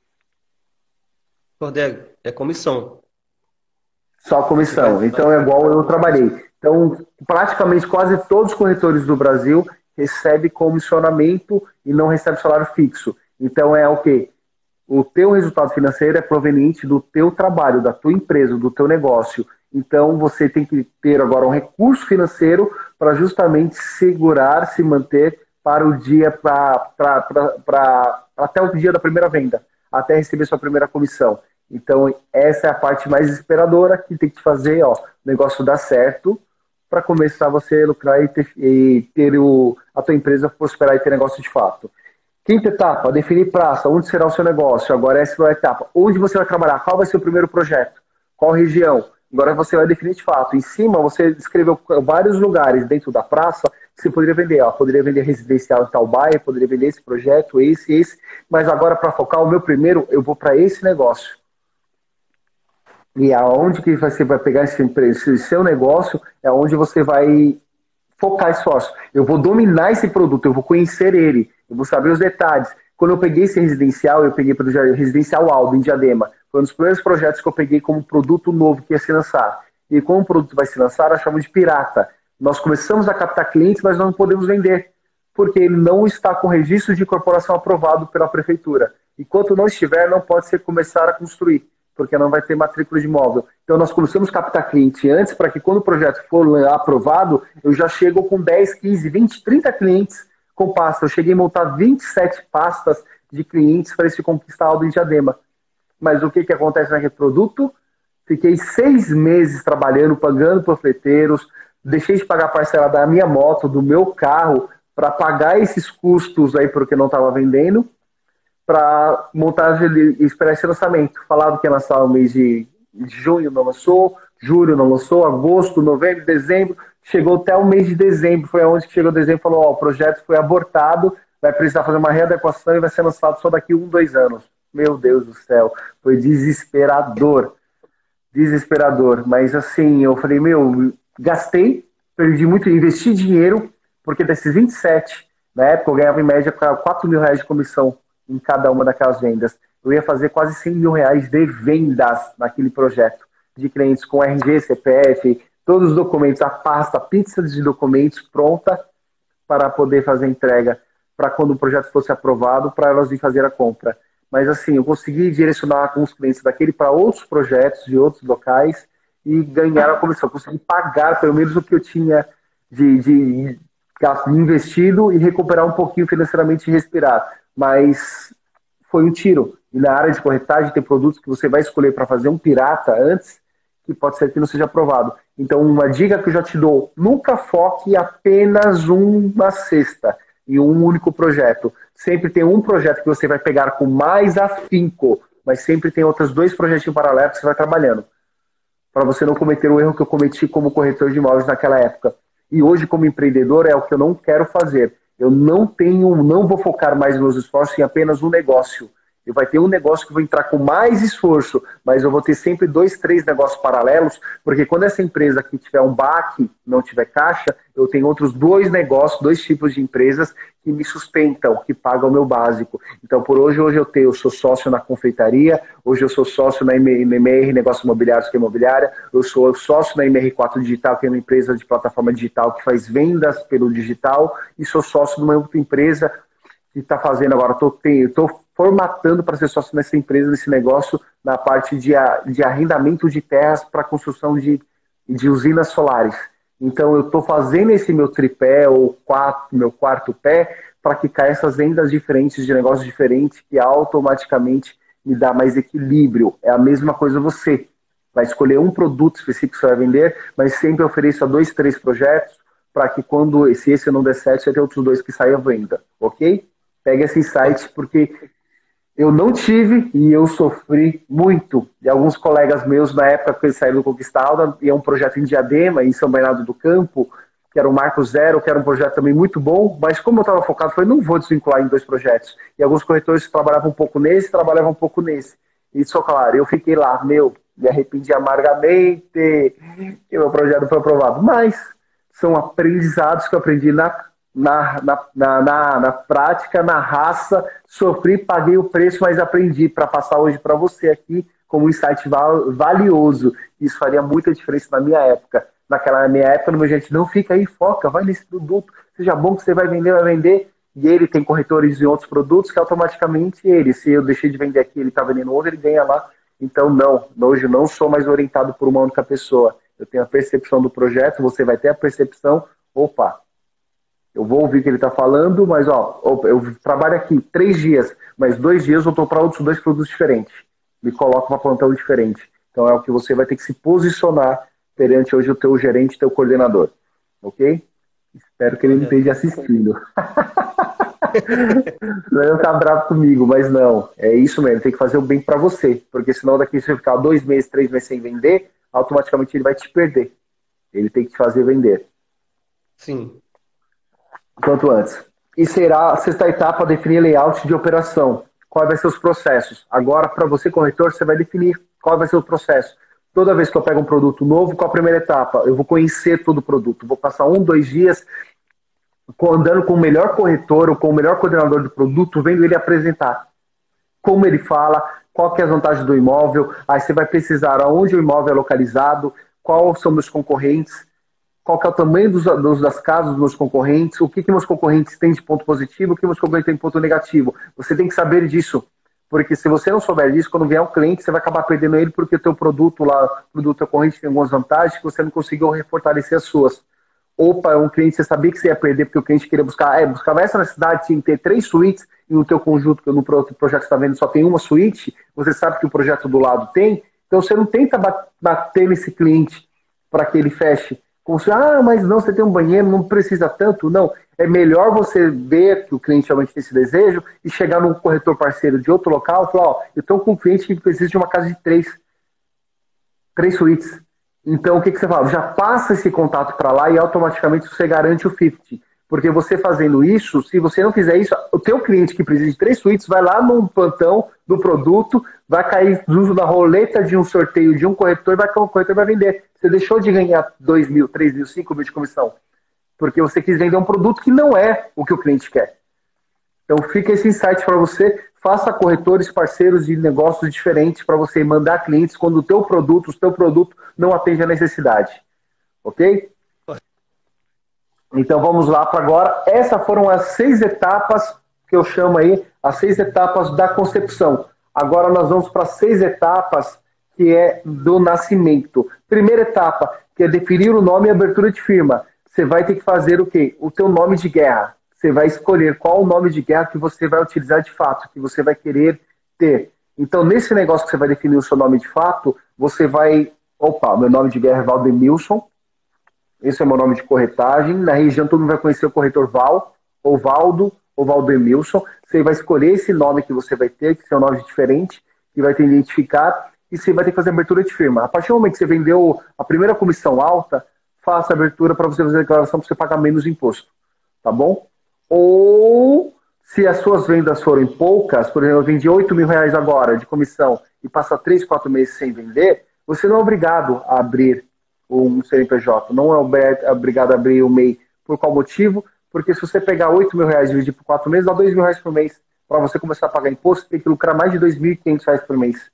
Cordeg, é comissão. Só comissão. Então é igual eu trabalhei. Então, praticamente quase todos os corretores do Brasil recebem comissionamento e não recebem salário fixo. Então é o quê? O teu resultado financeiro é proveniente do teu trabalho, da tua empresa, do teu negócio. Então você tem que ter agora um recurso financeiro para justamente segurar, se manter para o dia, pra, pra, pra, pra, até o dia da primeira venda, até receber sua primeira comissão. Então essa é a parte mais desesperadora que tem que te fazer, ó, o negócio dar certo para começar você a lucrar e ter, e ter o, a tua empresa prosperar e ter negócio de fato. Quinta etapa, definir praça, onde será o seu negócio. Agora essa é a etapa. Onde você vai trabalhar? Qual vai ser o primeiro projeto? Qual região? Agora você vai definir de fato. Em cima você descreveu vários lugares dentro da praça que você poderia vender. Ó, poderia vender residencial em tal bairro, poderia vender esse projeto, esse, esse. Mas agora para focar o meu primeiro, eu vou para esse negócio. E aonde que você vai pegar esse, esse seu negócio é onde você vai focar esse sócio. Eu vou dominar esse produto, eu vou conhecer ele, eu vou saber os detalhes. Quando eu peguei esse residencial, eu peguei pelo Residencial Aldo, em Diadema. Foi um dos primeiros projetos que eu peguei como produto novo que ia se lançar. E como o produto vai se lançar, nós chamamos de pirata. Nós começamos a captar clientes, mas não podemos vender, porque ele não está com registro de incorporação aprovado pela prefeitura. Enquanto não estiver, não pode ser começar a construir, porque não vai ter matrícula de imóvel. Então nós começamos a captar cliente antes, para que quando o projeto for aprovado, eu já chego com dez, quinze, vinte, trinta clientes com pasta. Eu cheguei a montar vinte e sete pastas de clientes para esse Conquista Aldo em Diadema. Mas o que, que acontece naquele produto? Fiquei seis meses trabalhando, pagando panfleteiros, deixei de pagar a parcela da minha moto, do meu carro, para pagar esses custos aí porque não estava vendendo, para montar e esperar esse lançamento. Falava que ia lançar no mês de junho, não lançou, julho não lançou, agosto, novembro, dezembro, chegou até o mês de dezembro, foi onde que chegou dezembro e falou, ó, o projeto foi abortado, vai precisar fazer uma readequação e vai ser lançado só daqui um, dois anos. Meu Deus do céu, foi desesperador, desesperador, mas assim, eu falei, meu, gastei, perdi muito, investi dinheiro, porque desses vinte e sete, na época eu ganhava em média quatro mil reais de comissão em cada uma daquelas vendas. Eu ia fazer quase cem mil reais de vendas naquele projeto, de clientes com R G, C P F, todos os documentos, a pasta, a pizza de documentos pronta para poder fazer a entrega, para quando o projeto fosse aprovado, para elas virem fazer a compra. Mas assim, eu consegui direcionar com os clientes daquele para outros projetos de outros locais e ganhar a comissão. Eu consegui pagar pelo menos o que eu tinha de, de, de investido e recuperar um pouquinho financeiramente e respirar. Mas foi um tiro. E na área de corretagem tem produtos que você vai escolher para fazer um pirata antes, que pode ser que não seja aprovado. Então, uma dica que eu já te dou, nunca foque em apenas uma cesta e um único projeto. Sempre tem um projeto que você vai pegar com mais afinco, mas sempre tem outros dois projetos em paralelo que você vai trabalhando, para você não cometer o erro que eu cometi como corretor de imóveis naquela época. E hoje, como empreendedor, é o que eu não quero fazer. Eu não tenho, não vou focar mais meus esforços em apenas um negócio. Eu vai ter um negócio que eu vou entrar com mais esforço, mas eu vou ter sempre dois, três negócios paralelos, porque quando essa empresa aqui tiver um baque, não tiver caixa, eu tenho outros dois negócios, dois tipos de empresas que me sustentam, que pagam o meu básico. Então, por hoje, hoje eu tenho, eu sou sócio na confeitaria, hoje eu sou sócio na M R Negócios Imobiliários, que é imobiliária, eu sou sócio na M R quatro Digital, que é uma empresa de plataforma digital que faz vendas pelo digital, e sou sócio de uma outra empresa que está fazendo agora, estou formatando para ser sócio nessa empresa, nesse negócio, na parte de, de arrendamento de terras para construção de, de usinas solares. Então, eu estou fazendo esse meu tripé, ou quatro, meu quarto pé, para que caia essas vendas diferentes, de negócios diferentes, que automaticamente me dá mais equilíbrio. É a mesma coisa você. Vai escolher um produto específico que você vai vender, mas sempre ofereça dois, três projetos, para que quando, se esse não der certo, você tenha outros dois que saiam à venda, ok? Pega esse insight, porque eu não tive e eu sofri muito. E alguns colegas meus, na época que eles saíram do Conquista Aldo, e é um projeto em Diadema, em São Bernardo do Campo, que era o Marco Zero, que era um projeto também muito bom, mas como eu estava focado, eu falei, não vou desvincular em dois projetos. E alguns corretores trabalhavam um pouco nesse, trabalhavam um pouco nesse. E só claro, eu fiquei lá, meu, me arrependi amargamente que meu projeto não foi aprovado. Mas são aprendizados que eu aprendi na Na, na, na, na, na prática, na raça, sofri, paguei o preço, mas aprendi para passar hoje para você aqui como um insight val, valioso. Isso faria muita diferença na minha época. Naquela minha época, no meu gente, não fica aí, foca, vai nesse produto, seja bom que você vai vender, vai vender. E ele tem corretores em outros produtos que automaticamente ele, se eu deixei de vender aqui, ele está vendendo outro, ele ganha lá. Então, não, hoje eu não sou mais orientado por uma única pessoa. Eu tenho a percepção do projeto, você vai ter a percepção, opa, eu vou ouvir o que ele está falando, mas ó, eu trabalho aqui três dias, mas dois dias eu estou para outros dois produtos diferentes. Me coloco para plantão diferente. Então é o que você vai ter que se posicionar perante hoje o teu gerente, teu coordenador. Ok? Espero que ele não esteja assistindo. Não tá bravo comigo, mas não. É isso mesmo, tem que fazer o bem para você. Porque senão daqui você ficar dois meses, três meses sem vender, automaticamente ele vai te perder. Ele tem que te fazer vender. Sim. Quanto antes. E será a sexta etapa definir layout de operação. Quais vai ser os processos? Agora, para você, corretor, você vai definir qual vai ser o processo. Toda vez que eu pego um produto novo, qual a primeira etapa? Eu vou conhecer todo o produto. Vou passar um, dois dias andando com o melhor corretor ou com o melhor coordenador do produto, vendo ele apresentar como ele fala, qual que é as vantagens do imóvel, aí você vai precisar aonde o imóvel é localizado, quais são meus concorrentes, qual que é o tamanho dos, dos, das casas dos meus concorrentes, o que, que meus concorrentes têm de ponto positivo, o que meus concorrentes têm de ponto negativo. Você tem que saber disso, porque se você não souber disso, quando vier um cliente, você vai acabar perdendo ele porque o teu produto lá, o produto concorrente tem algumas vantagens que você não conseguiu refortalecer as suas. Opa, um cliente, você sabia que você ia perder porque o cliente queria buscar, é, buscava essa necessidade, tinha que ter três suítes e no teu conjunto, no projeto que você está vendo, só tem uma suíte, você sabe que o projeto do lado tem, então você não tenta bater nesse cliente para que ele feche. Como se, ah, mas não, você tem um banheiro, não precisa tanto. Não, é melhor você ver que o cliente realmente tem esse desejo e chegar num corretor parceiro de outro local e falar, ó, eu estou com um cliente que precisa de uma casa de três, três suítes. Então, o que, que você fala? Já passa esse contato para lá e automaticamente você garante o cinquenta. Porque você fazendo isso, se você não fizer isso, o teu cliente que precisa de três suítes vai lá no plantão do produto, vai cair no uso da roleta de um sorteio de um corretor e vai, o corretor vai vender. Você deixou de ganhar dois mil, três mil, cinco mil de comissão. Porque você quis vender um produto que não é o que o cliente quer. Então, fica esse insight para você. Faça corretores parceiros de negócios diferentes para você mandar clientes quando o teu produto, o teu produto não atende a necessidade. Ok? Então vamos lá para agora. Essas foram as seis etapas que eu chamo aí, as seis etapas da concepção. Agora nós vamos para as seis etapas que é do nascimento. Primeira etapa, que é definir o nome e abertura de firma. Você vai ter que fazer o quê? O teu nome de guerra. Você vai escolher qual o nome de guerra que você vai utilizar de fato, que você vai querer ter. Então, nesse negócio que você vai definir o seu nome de fato, você vai... Opa, meu nome de guerra é Valdemilson. Esse é o meu nome de corretagem. Na região, todo mundo vai conhecer o corretor Val, ou Valdo, ou Valdemilson. Você vai escolher esse nome que você vai ter, que é um nome diferente, que vai te identificar, e você vai ter que fazer abertura de firma. A partir do momento que você vendeu a primeira comissão alta, faça a abertura para você fazer a declaração para você pagar menos imposto. Tá bom? Ou, se as suas vendas forem poucas, por exemplo, eu vendi oito mil reais agora de comissão e passa três, quatro meses sem vender, você não é obrigado a abrir um C N P J, não é obrigado a abrir o M E I. Por qual motivo? Porque se você pegar oito mil reais e dividir por quatro meses, dá dois mil reais por mês. Para você começar a pagar imposto, você tem que lucrar mais de dois mil e quinhentos reais por mês.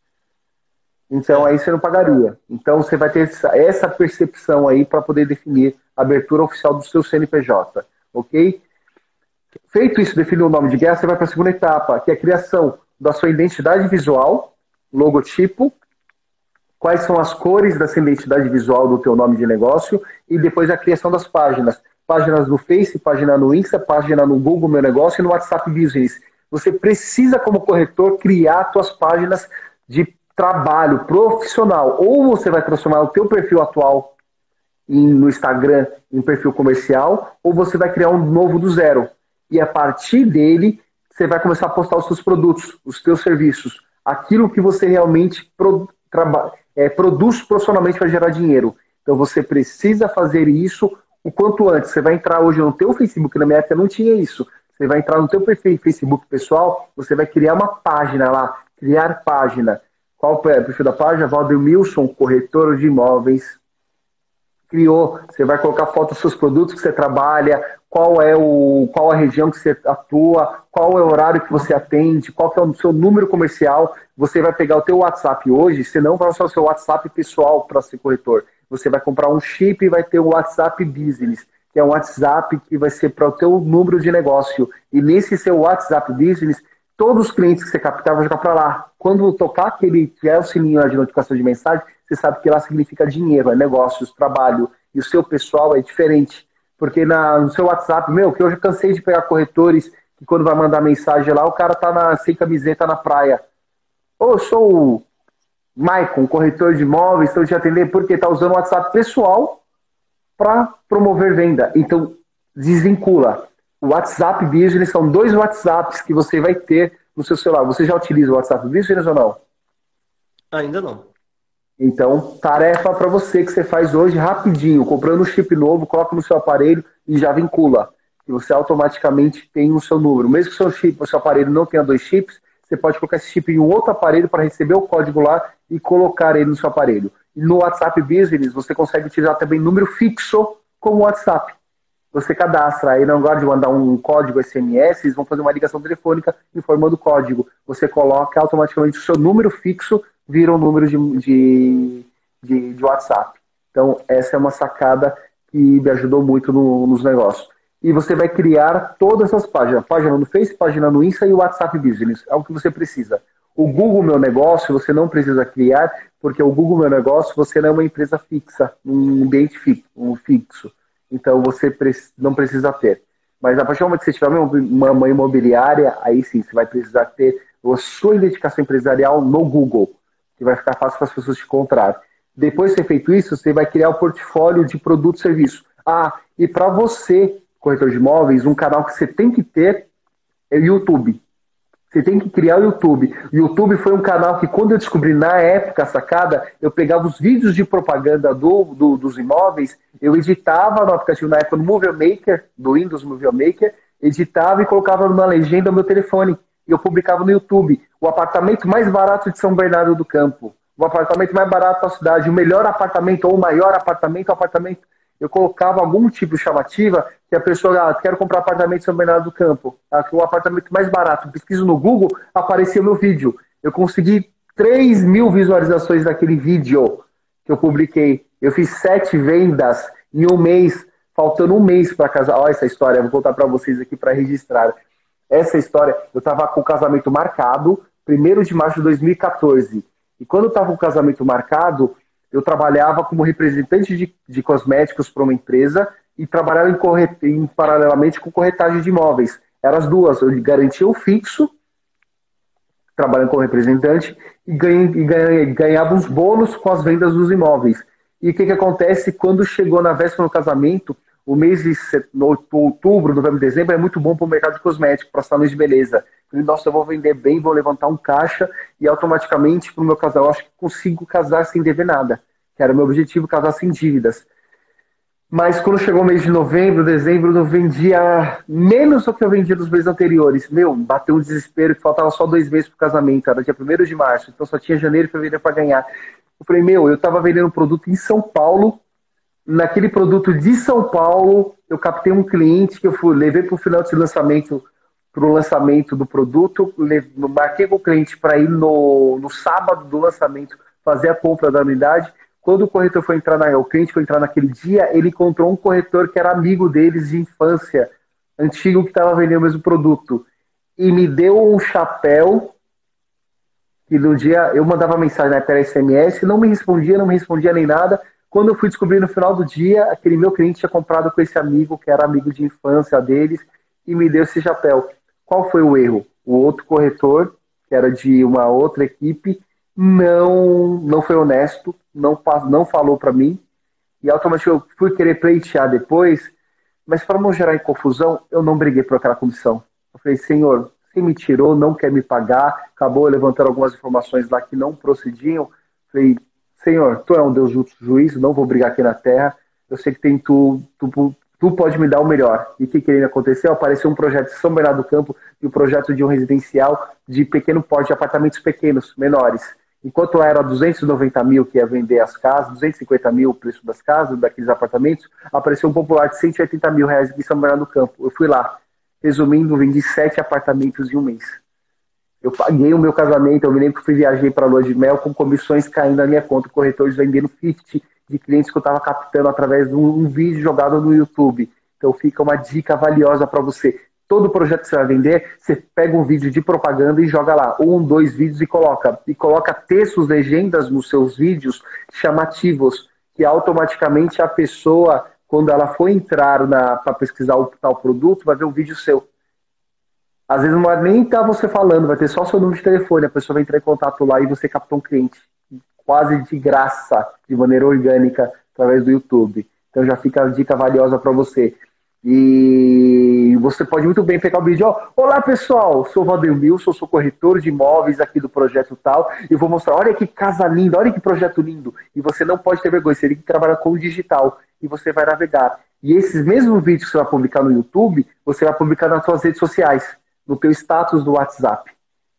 Então aí você não pagaria. Então você vai ter essa percepção aí para poder definir a abertura oficial do seu C N P J. Ok? Feito isso, definir o nome de guerra, você vai para a segunda etapa, que é a criação da sua identidade visual, logotipo, quais são as cores dessa identidade visual do teu nome de negócio e depois a criação das páginas. Páginas no Face, página no Insta, página no Google Meu Negócio e no WhatsApp Business. Você precisa, como corretor, criar suas páginas de trabalho profissional. Ou você vai transformar o teu perfil atual em, no Instagram em perfil comercial, ou você vai criar um novo do zero. E a partir dele, você vai começar a postar os seus produtos, os seus serviços, aquilo que você realmente pro, traba, é, produz profissionalmente para gerar dinheiro. Então você precisa fazer isso o quanto antes. Você vai entrar hoje no teu Facebook, na minha época não tinha isso. Você vai entrar no teu perfil Facebook pessoal, você vai criar uma página lá, criar página. Qual é o perfil da página? Valdemilson, corretor de imóveis. Criou, você vai colocar foto dos seus produtos que você trabalha, qual é o, qual a região que você atua, qual é o horário que você atende, qual que é o seu número comercial. Você vai pegar o teu WhatsApp hoje, você não vai usar o seu WhatsApp pessoal para ser corretor. Você vai comprar um chip e vai ter o WhatsApp Business, que é um WhatsApp que vai ser para o teu número de negócio. E nesse seu WhatsApp Business, todos os clientes que você captar vão jogar para lá. Quando tocar aquele que é o sininho de notificação de mensagem, você sabe que lá significa dinheiro, é negócios, trabalho. E o seu pessoal é diferente. Porque na, no seu WhatsApp, meu, que eu já cansei de pegar corretores que quando vai mandar mensagem lá, o cara tá na, sem camiseta na praia. Ô, eu sou o Maicon, corretor de imóveis, estou te atendendo porque tá usando o WhatsApp pessoal para promover venda. Então, desvincula. O WhatsApp Business são dois WhatsApps que você vai ter no seu celular. Você já utiliza o WhatsApp Business ou não? Ainda não. Então, tarefa para você que você faz hoje rapidinho, comprando um chip novo, coloca no seu aparelho e já vincula. E você automaticamente tem o seu número. Mesmo que o seu chip, o seu aparelho não tenha dois chips, você pode colocar esse chip em um outro aparelho para receber o código lá e colocar ele no seu aparelho. E no WhatsApp Business, você consegue utilizar também número fixo como WhatsApp. Você cadastra, aí não gosta de mandar um código S M S, eles vão fazer uma ligação telefônica informando o código. Você coloca automaticamente o seu número fixo, vira um número de, de, de, de WhatsApp. Então, essa é uma sacada que me ajudou muito no, nos negócios. E você vai criar todas as páginas. Página no Face, página no Insta e o WhatsApp Business. É o que você precisa. O Google Meu Negócio, você não precisa criar, porque o Google Meu Negócio, você não é uma empresa fixa, um ambiente fixo. Então, você não precisa ter. Mas a partir do momento que você tiver uma, uma imobiliária, aí sim, você vai precisar ter a sua identificação empresarial no Google, que vai ficar fácil para as pessoas te encontrarem. Depois de ter feito isso, você vai criar o portfólio de produto e serviço. Ah, e para você, corretor de imóveis, um canal que você tem que ter é o YouTube. Você tem que criar o YouTube. O YouTube foi um canal que, quando eu descobri na época a sacada, eu pegava os vídeos de propaganda do, do, dos imóveis, eu editava no aplicativo, na época, no Movie Maker, do Windows Movie Maker, editava e colocava numa legenda o meu telefone. E eu publicava no YouTube. O apartamento mais barato de São Bernardo do Campo. O apartamento mais barato da cidade. O melhor apartamento ou o maior apartamento, apartamento. Eu colocava algum tipo de chamativa que a pessoa, ah, quero comprar apartamento em São Bernardo do Campo. Ah, o apartamento mais barato. Pesquiso no Google, apareceu meu vídeo. Eu consegui três mil visualizações daquele vídeo que eu publiquei. Eu fiz sete vendas em um mês, faltando um mês para casar. Olha essa história, eu vou contar para vocês aqui para registrar. Essa história, eu estava com o casamento marcado, primeiro de março de dois mil e quatorze. E quando eu estava com o casamento marcado, eu trabalhava como representante de, de cosméticos para uma empresa e trabalhava em, corret, em paralelamente com corretagem de imóveis. Eram as duas, eu garantia o fixo, trabalhando como representante, e, ganhei, e ganhei, ganhava uns bônus com as vendas dos imóveis. E o que, que acontece? Quando chegou na véspera do casamento, o mês de outubro, novembro, dezembro é muito bom para o mercado de cosmético, para salões de beleza. Falei, nossa, eu vou vender bem, vou levantar um caixa e automaticamente para o meu casal, eu acho que consigo casar sem dever nada. Que era o meu objetivo, casar sem dívidas. Mas quando chegou o mês de novembro, dezembro, eu vendia menos do que eu vendia nos meses anteriores. Meu, bateu um desespero que faltava só dois meses para o casamento, era dia primeiro de março, então só tinha janeiro e fevereiro para ganhar. Eu falei, meu, eu estava vendendo um produto em São Paulo. Naquele produto de São Paulo, eu captei um cliente que eu fui, levei para o final de lançamento, para o lançamento do produto, levei, marquei com o cliente para ir no, no sábado do lançamento fazer a compra da unidade. Quando o corretor foi entrar, na, o cliente foi entrar naquele dia, ele encontrou um corretor que era amigo deles de infância, antigo, que estava vendendo o mesmo produto. E me deu um chapéu, que no dia eu mandava mensagem na pela S M S, não me respondia, não me respondia nem nada. Quando eu fui descobrir no final do dia, aquele meu cliente tinha comprado com esse amigo, que era amigo de infância deles, e me deu esse chapéu. Qual foi o erro? O outro corretor, que era de uma outra equipe, não, não foi honesto, não, não falou para mim, e automaticamente eu fui querer pleitear depois, mas para não gerar confusão, eu não briguei por aquela comissão. Eu falei, senhor, você me tirou, não quer me pagar, acabou levantando algumas informações lá que não procediam. Eu falei, senhor, tu é um Deus justo juiz, não vou brigar aqui na terra, eu sei que tem tu, tu, tu pode me dar o melhor. E o que, que aconteceu? Apareceu um projeto de São Bernardo do Campo e um projeto de um residencial de pequeno porte, de apartamentos pequenos, menores. Enquanto era duzentos e noventa mil que ia vender as casas, duzentos e cinquenta mil o preço das casas, daqueles apartamentos, apareceu um popular de cento e oitenta mil reais aqui em São Bernardo do Campo. Eu fui lá. Resumindo, vendi sete apartamentos em um mês. Eu paguei o meu casamento, eu me lembro que fui viajei para a lua de mel com comissões caindo na minha conta, corretores vendendo cinquenta de clientes que eu estava captando através de um, um vídeo jogado no YouTube. Então fica uma dica valiosa para você. Todo projeto que você vai vender, você pega um vídeo de propaganda e joga lá, um, dois vídeos e coloca. E coloca textos, legendas nos seus vídeos chamativos, que automaticamente a pessoa, quando ela for entrar para pesquisar o tal produto, vai ver um vídeo seu. Às vezes não vai nem estar você falando, vai ter só seu número de telefone, a pessoa vai entrar em contato lá e você captou um cliente. Quase de graça, de maneira orgânica, através do YouTube. Então já fica a dica valiosa para você. E você pode muito bem pegar o vídeo, ó, olá pessoal, sou o Valderilson, sou corretor de imóveis aqui do projeto tal, e vou mostrar, olha que casa linda, olha que projeto lindo, e você não pode ter vergonha, você tem que trabalhar com o digital, e você vai navegar. E esses mesmos vídeos que você vai publicar no YouTube, você vai publicar nas suas redes sociais, no teu status do WhatsApp.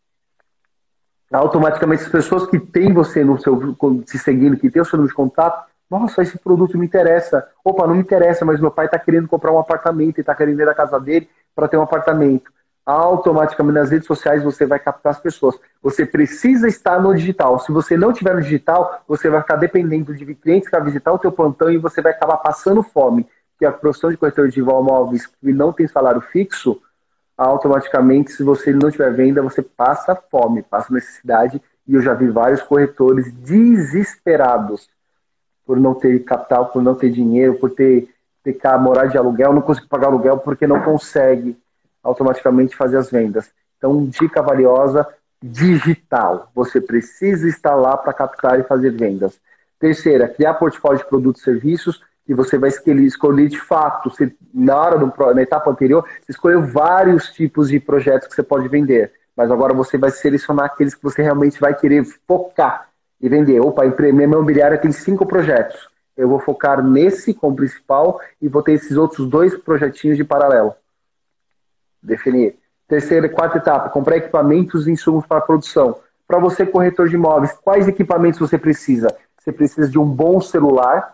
Automaticamente as pessoas que têm você no seu, se seguindo, que tem o seu número de contato, nossa, esse produto me interessa. Opa, não me interessa, mas meu pai está querendo comprar um apartamento e está querendo ir da casa dele para ter um apartamento. Automaticamente nas redes sociais você vai captar as pessoas. Você precisa estar no digital. Se você não estiver no digital, você vai ficar dependendo de clientes que vão visitar o teu plantão e você vai acabar passando fome. Porque a profissão de corretor de imóveis que não tem salário fixo, automaticamente, se você não tiver venda, você passa fome, passa necessidade. E eu já vi vários corretores desesperados por não ter capital, por não ter dinheiro, por ter, ter que morar de aluguel, não conseguir pagar aluguel porque não consegue automaticamente fazer as vendas. Então, dica valiosa, digital. Você precisa estar lá para captar e fazer vendas. Terceira, criar portfólio de produtos e serviços, que você vai escolher, escolher de fato, você, na hora do, na etapa anterior, você escolheu vários tipos de projetos que você pode vender, mas agora você vai selecionar aqueles que você realmente vai querer focar e vender. Opa, a minha imobiliária tem cinco projetos. Eu vou focar nesse como principal e vou ter esses outros dois projetinhos de paralelo. Definir. Terceira e quarta etapa, comprar equipamentos e insumos para a produção. Para você, corretor de imóveis, quais equipamentos você precisa? Você precisa de um bom celular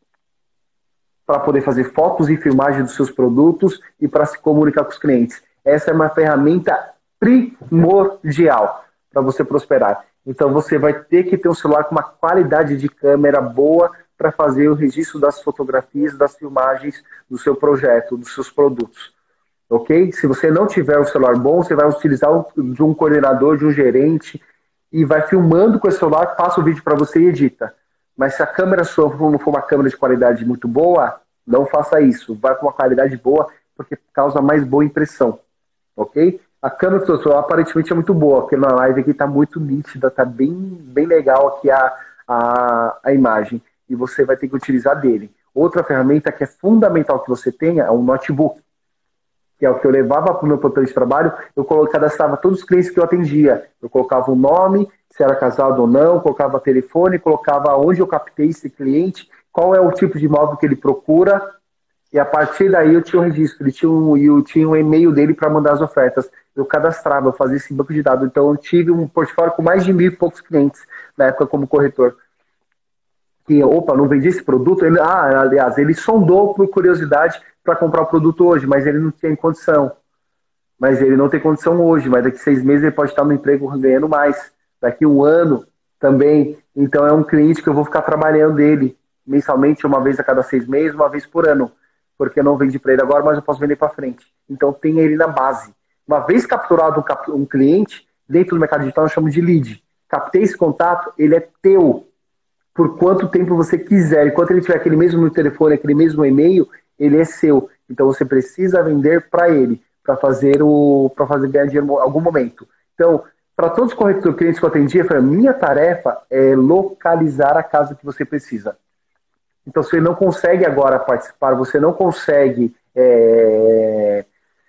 para poder fazer fotos e filmagem dos seus produtos e para se comunicar com os clientes. Essa é uma ferramenta primordial para você prosperar. Então você vai ter que ter um celular com uma qualidade de câmera boa para fazer o registro das fotografias, das filmagens do seu projeto, dos seus produtos. Ok? Se você não tiver um celular bom, você vai utilizar de um coordenador, de um gerente e vai filmando com esse celular, passa o vídeo para você e edita. Mas se a câmera sua não for uma câmera de qualidade muito boa, não faça isso. Vai com uma qualidade boa porque causa mais boa impressão. Ok? A câmera do seu celular aparentemente é muito boa, porque na live aqui está muito nítida, está bem, bem legal aqui a, a, a imagem. E você vai ter que utilizar dele. Outra ferramenta que é fundamental que você tenha é um notebook, que é o que eu levava para o meu plantão de trabalho. Eu cadastrava todos os clientes que eu atendia. Eu colocava o nome, se era casado ou não, colocava telefone, colocava onde eu captei esse cliente, qual é o tipo de imóvel que ele procura. E a partir daí eu tinha um registro, ele tinha um, eu tinha um e-mail dele para mandar as ofertas. Eu cadastrava, eu fazia esse banco de dados. Então eu tive um portfólio com mais de mil e poucos clientes na época como corretor. Que, opa, não vendi esse produto? Ele, ah, aliás, ele sondou por curiosidade para comprar o produto hoje, mas ele não tinha condição. Mas ele não tem condição hoje, mas daqui a seis meses ele pode estar no emprego ganhando mais. Daqui a um ano também. Então é um cliente que eu vou ficar trabalhando dele mensalmente, uma vez a cada seis meses, uma vez por ano. Porque eu não vendi para ele agora, mas eu posso vender para frente. Então tem ele na base. Uma vez capturado um cliente, dentro do mercado digital nós chamamos de lead. Captei esse contato, ele é teu. Por quanto tempo você quiser. Enquanto ele tiver aquele mesmo telefone, aquele mesmo e-mail, ele é seu. Então você precisa vender para ele, para fazer o, para fazer ganhar dinheiro em algum momento. Então, para todos os corretores clientes que eu atendia, a minha tarefa é localizar a casa que você precisa. Então, se você não consegue agora participar, você não consegue... É...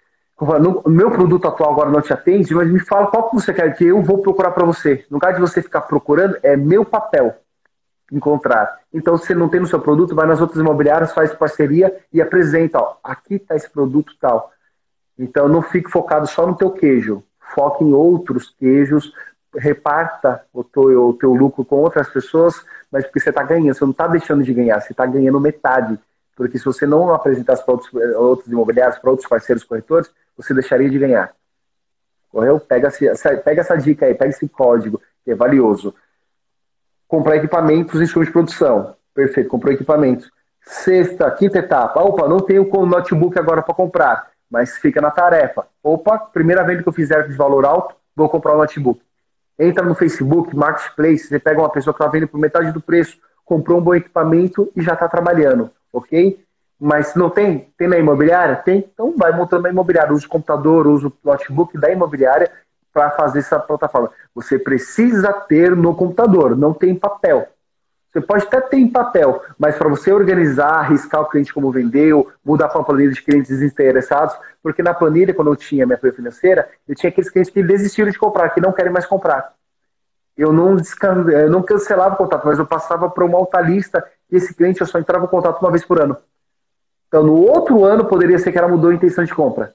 O meu produto atual agora não te atende, mas me fala qual que você quer que eu vou procurar para você. No caso de você ficar procurando, é meu papel encontrar. Então, se você não tem no seu produto, vai nas outras imobiliárias, faz parceria e apresenta, ó, aqui está esse produto tal. Então, não fique focado só no teu queijo. Foque em outros queijos, reparta o teu, o teu lucro com outras pessoas, mas porque você está ganhando, você não está deixando de ganhar, você está ganhando metade. Porque se você não apresentasse para outros, outros imobiliários, para outros parceiros corretores, você deixaria de ganhar. Correu? Pega, pega essa dica aí, pega esse código, que é valioso. Comprar equipamentos e insumos de produção. Perfeito, comprou equipamentos. Sexta, quinta etapa. Opa, não tenho notebook agora para comprar, mas fica na tarefa. Opa, primeira venda que eu fizer de valor alto, vou comprar um notebook. Entra no Facebook, Marketplace, você pega uma pessoa que está vendendo por metade do preço, comprou um bom equipamento e já está trabalhando, ok? Mas não tem? Tem na imobiliária? Tem? Então vai montando na imobiliária. Usa o computador, usa o notebook da imobiliária para fazer essa plataforma. Você precisa ter no computador, não tem papel. Você pode até ter em papel, mas para você organizar, arriscar o cliente como vendeu, mudar para uma planilha de clientes desinteressados, porque na planilha, quando eu tinha minha folha financeira, eu tinha aqueles clientes que desistiram de comprar, que não querem mais comprar. Eu não, descan... eu não cancelava o contato, mas eu passava para uma alta lista e esse cliente eu só entrava em contato uma vez por ano. Então, no outro ano, poderia ser que ela mudou a intenção de compra.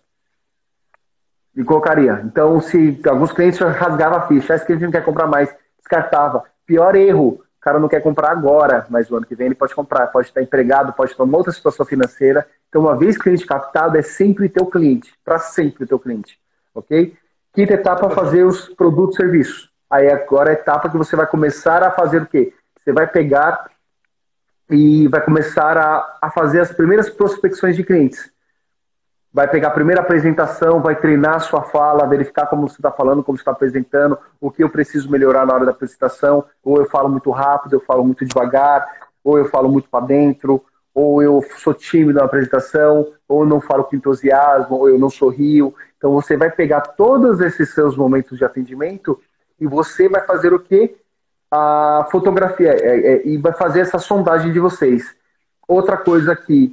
E colocaria. Então, se alguns clientes rasgavam a ficha, esse cliente não quer comprar mais, descartava. Pior erro, o cara não quer comprar agora, mas no ano que vem ele pode comprar, pode estar empregado, pode estar em outra situação financeira. Então, uma vez cliente captado, é sempre teu cliente, para sempre teu cliente, ok? Quinta etapa, fazer os produtos e serviços. Aí agora é a etapa que você vai começar a fazer o quê? Você vai pegar e vai começar a, a fazer as primeiras prospecções de clientes. Vai pegar a primeira apresentação, vai treinar a sua fala, verificar como você está falando, como você está apresentando, o que eu preciso melhorar na hora da apresentação, ou eu falo muito rápido, eu falo muito devagar, ou eu falo muito para dentro, ou eu sou tímido na apresentação, ou eu não falo com entusiasmo, ou eu não sorrio. Então você vai pegar todos esses seus momentos de atendimento e você vai fazer o quê? A fotografia, é, é, e vai fazer essa sondagem de vocês. Outra coisa aqui,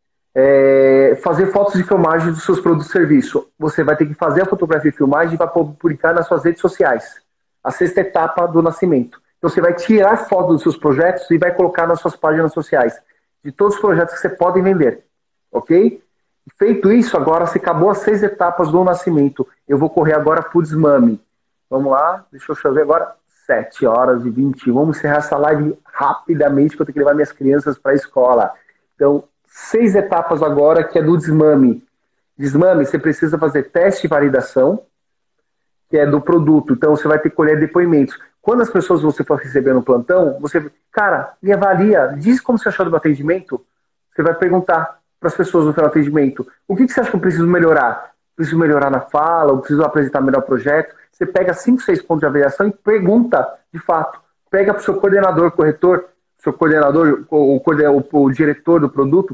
É fazer fotos de filmagem dos seus produtos e serviços. Você vai ter que fazer a fotografia e filmagem para publicar nas suas redes sociais. A sexta etapa do nascimento. Então você vai tirar fotos dos seus projetos e vai colocar nas suas páginas sociais. De todos os projetos que você pode vender. Ok? Feito isso, agora você acabou as seis etapas do nascimento. Eu vou correr agora para o desmame. Vamos lá, deixa eu ver agora. sete horas e vinte. Vamos encerrar essa live rapidamente, que eu tenho que levar minhas crianças para a escola. Então, seis etapas agora, que é do desmame. Desmame, você precisa fazer teste e validação, que é do produto. Então, você vai ter que colher depoimentos. Quando as pessoas você for receber no plantão, você, cara, me avalia, diz como você achou do meu atendimento. Você vai perguntar para as pessoas no final do atendimento, o que, que você acha que eu preciso melhorar? Preciso melhorar na fala, ou preciso apresentar melhor projeto? Você pega cinco, seis pontos de avaliação e pergunta, de fato. Pega para o seu coordenador, corretor, seu coordenador, o, o, o diretor do produto,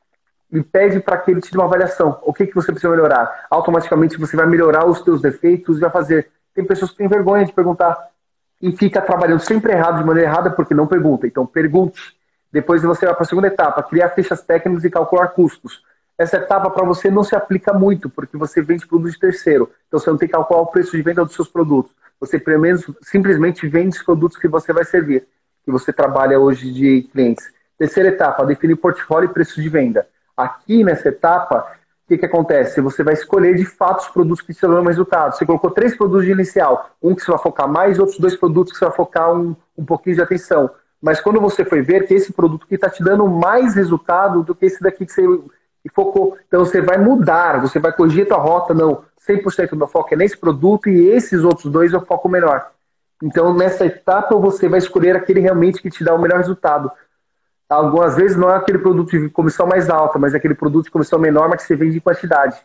e pede para que ele te dê uma avaliação. O que, que você precisa melhorar? Automaticamente você vai melhorar os seus defeitos e vai fazer. Tem pessoas que têm vergonha de perguntar e fica trabalhando sempre errado, de maneira errada, porque não pergunta. Então pergunte. Depois você vai para a segunda etapa, criar fichas técnicas e calcular custos. Essa etapa para você não se aplica muito, porque você vende produto de terceiro. Então você não tem que calcular o preço de venda dos seus produtos. Você pelo menos simplesmente vende os produtos que você vai servir, que você trabalha hoje de clientes. Terceira etapa, definir portfólio e preço de venda. Aqui nessa etapa, o que, que acontece? Você vai escolher de fato os produtos que te dão mais resultado. Você colocou três produtos de inicial, um que você vai focar mais, outros dois produtos que você vai focar um, um pouquinho de atenção. Mas quando você foi ver que esse produto que está te dando mais resultado do que esse daqui que você focou, então você vai mudar, você vai corrigir a tua rota, não, cem por cento do meu foco é nesse produto e esses outros dois eu foco melhor. Então nessa etapa você vai escolher aquele realmente que te dá o melhor resultado. Algumas vezes não é aquele produto de comissão mais alta, mas é aquele produto de comissão menor, mas que você vende em quantidade.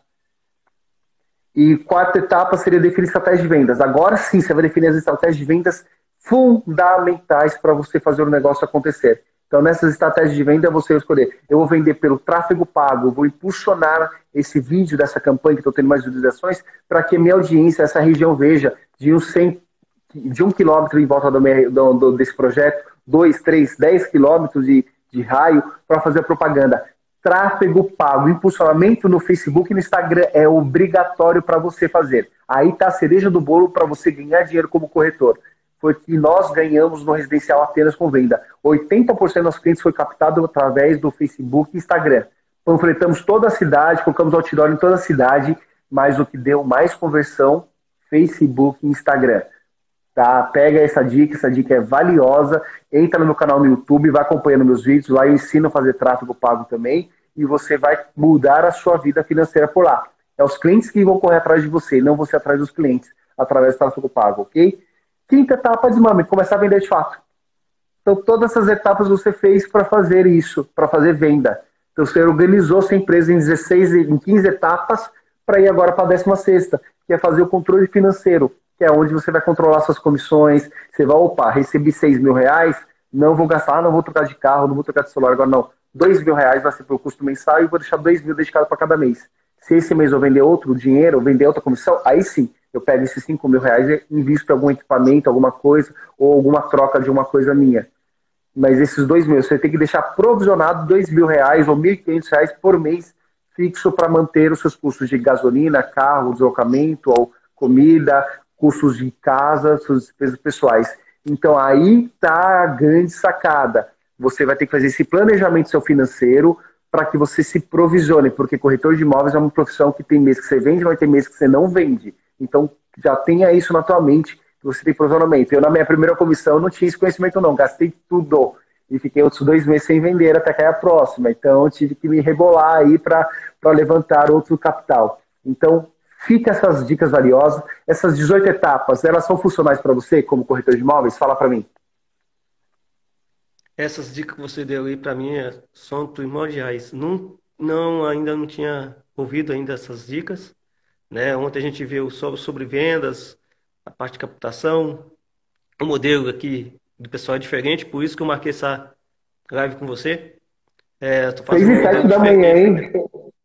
E quarta etapa seria definir estratégia de vendas. Agora sim, você vai definir as estratégias de vendas fundamentais para você fazer o negócio acontecer. Então, nessas estratégias de venda, você vai escolher. Eu vou vender pelo tráfego pago, eu vou impulsionar esse vídeo dessa campanha que estou tendo mais visualizações para que a minha audiência, essa região, veja de um, cem, de um quilômetro em volta do, do, do, desse projeto, dois, três, dez quilômetros de, de raio para fazer a propaganda. Tráfego pago, impulsionamento no Facebook e no Instagram é obrigatório para você fazer. Aí está a cereja do bolo para você ganhar dinheiro como corretor. Foi que nós ganhamos no residencial apenas com venda. oitenta por cento dos nossos clientes foi captado através do Facebook e Instagram. Panfletamos toda a cidade, colocamos outdoor em toda a cidade, mas o que deu mais conversão, Facebook e Instagram. Tá? Pega essa dica, essa dica é valiosa. Entra no meu canal no YouTube, vai acompanhando meus vídeos, lá eu ensino a fazer tráfego pago também, e você vai mudar a sua vida financeira por lá. É os clientes que vão correr atrás de você, não você atrás dos clientes, através do tráfego pago, ok? Quinta etapa de mami, começar a vender de fato. Então, todas essas etapas você fez para fazer isso, para fazer venda. Então, você organizou sua empresa em dezesseis, em quinze etapas, para ir agora para a décima sexta, que é fazer o controle financeiro, que é onde você vai controlar suas comissões. Você vai, opa, recebi seis mil reais, não vou gastar, não vou trocar de carro, não vou trocar de celular agora, não. Dois mil reais vai ser para o custo mensal e vou deixar dois mil dedicado para cada mês. Se esse mês eu vender outro dinheiro, eu vender outra comissão, aí sim, eu pego esses cinco mil reais e invisto em algum equipamento, alguma coisa, ou alguma troca de uma coisa minha. Mas esses dois mil, você tem que deixar provisionado dois mil reais ou mil e quinhentos reais por mês fixo para manter os seus custos de gasolina, carro, deslocamento, ou comida, custos de casa, suas despesas pessoais. Então aí tá a grande sacada. Você vai ter que fazer esse planejamento seu financeiro para que você se provisione, porque corretor de imóveis é uma profissão que tem mês que você vende, vai ter mês que você não vende. Então já tenha isso na tua mente, que você tem provisionamento. Eu, na minha primeira comissão, não tinha esse conhecimento não, gastei tudo. E fiquei outros dois meses sem vender até cair a próxima. Então eu tive que me rebolar aí para levantar outro capital. Então fica essas dicas valiosas. Essas dezoito etapas, elas são funcionais para você como corretor de imóveis? Fala para mim. Essas dicas que você deu aí para mim é- são primordiais. Não, não, ainda não tinha ouvido ainda essas dicas, né? Ontem a gente viu sobre, sobre vendas, a parte de captação, o modelo aqui do pessoal é diferente, por isso que eu marquei essa live com você. É, estou Seis fazendo um e modelo sete da manhã, diferente. hein?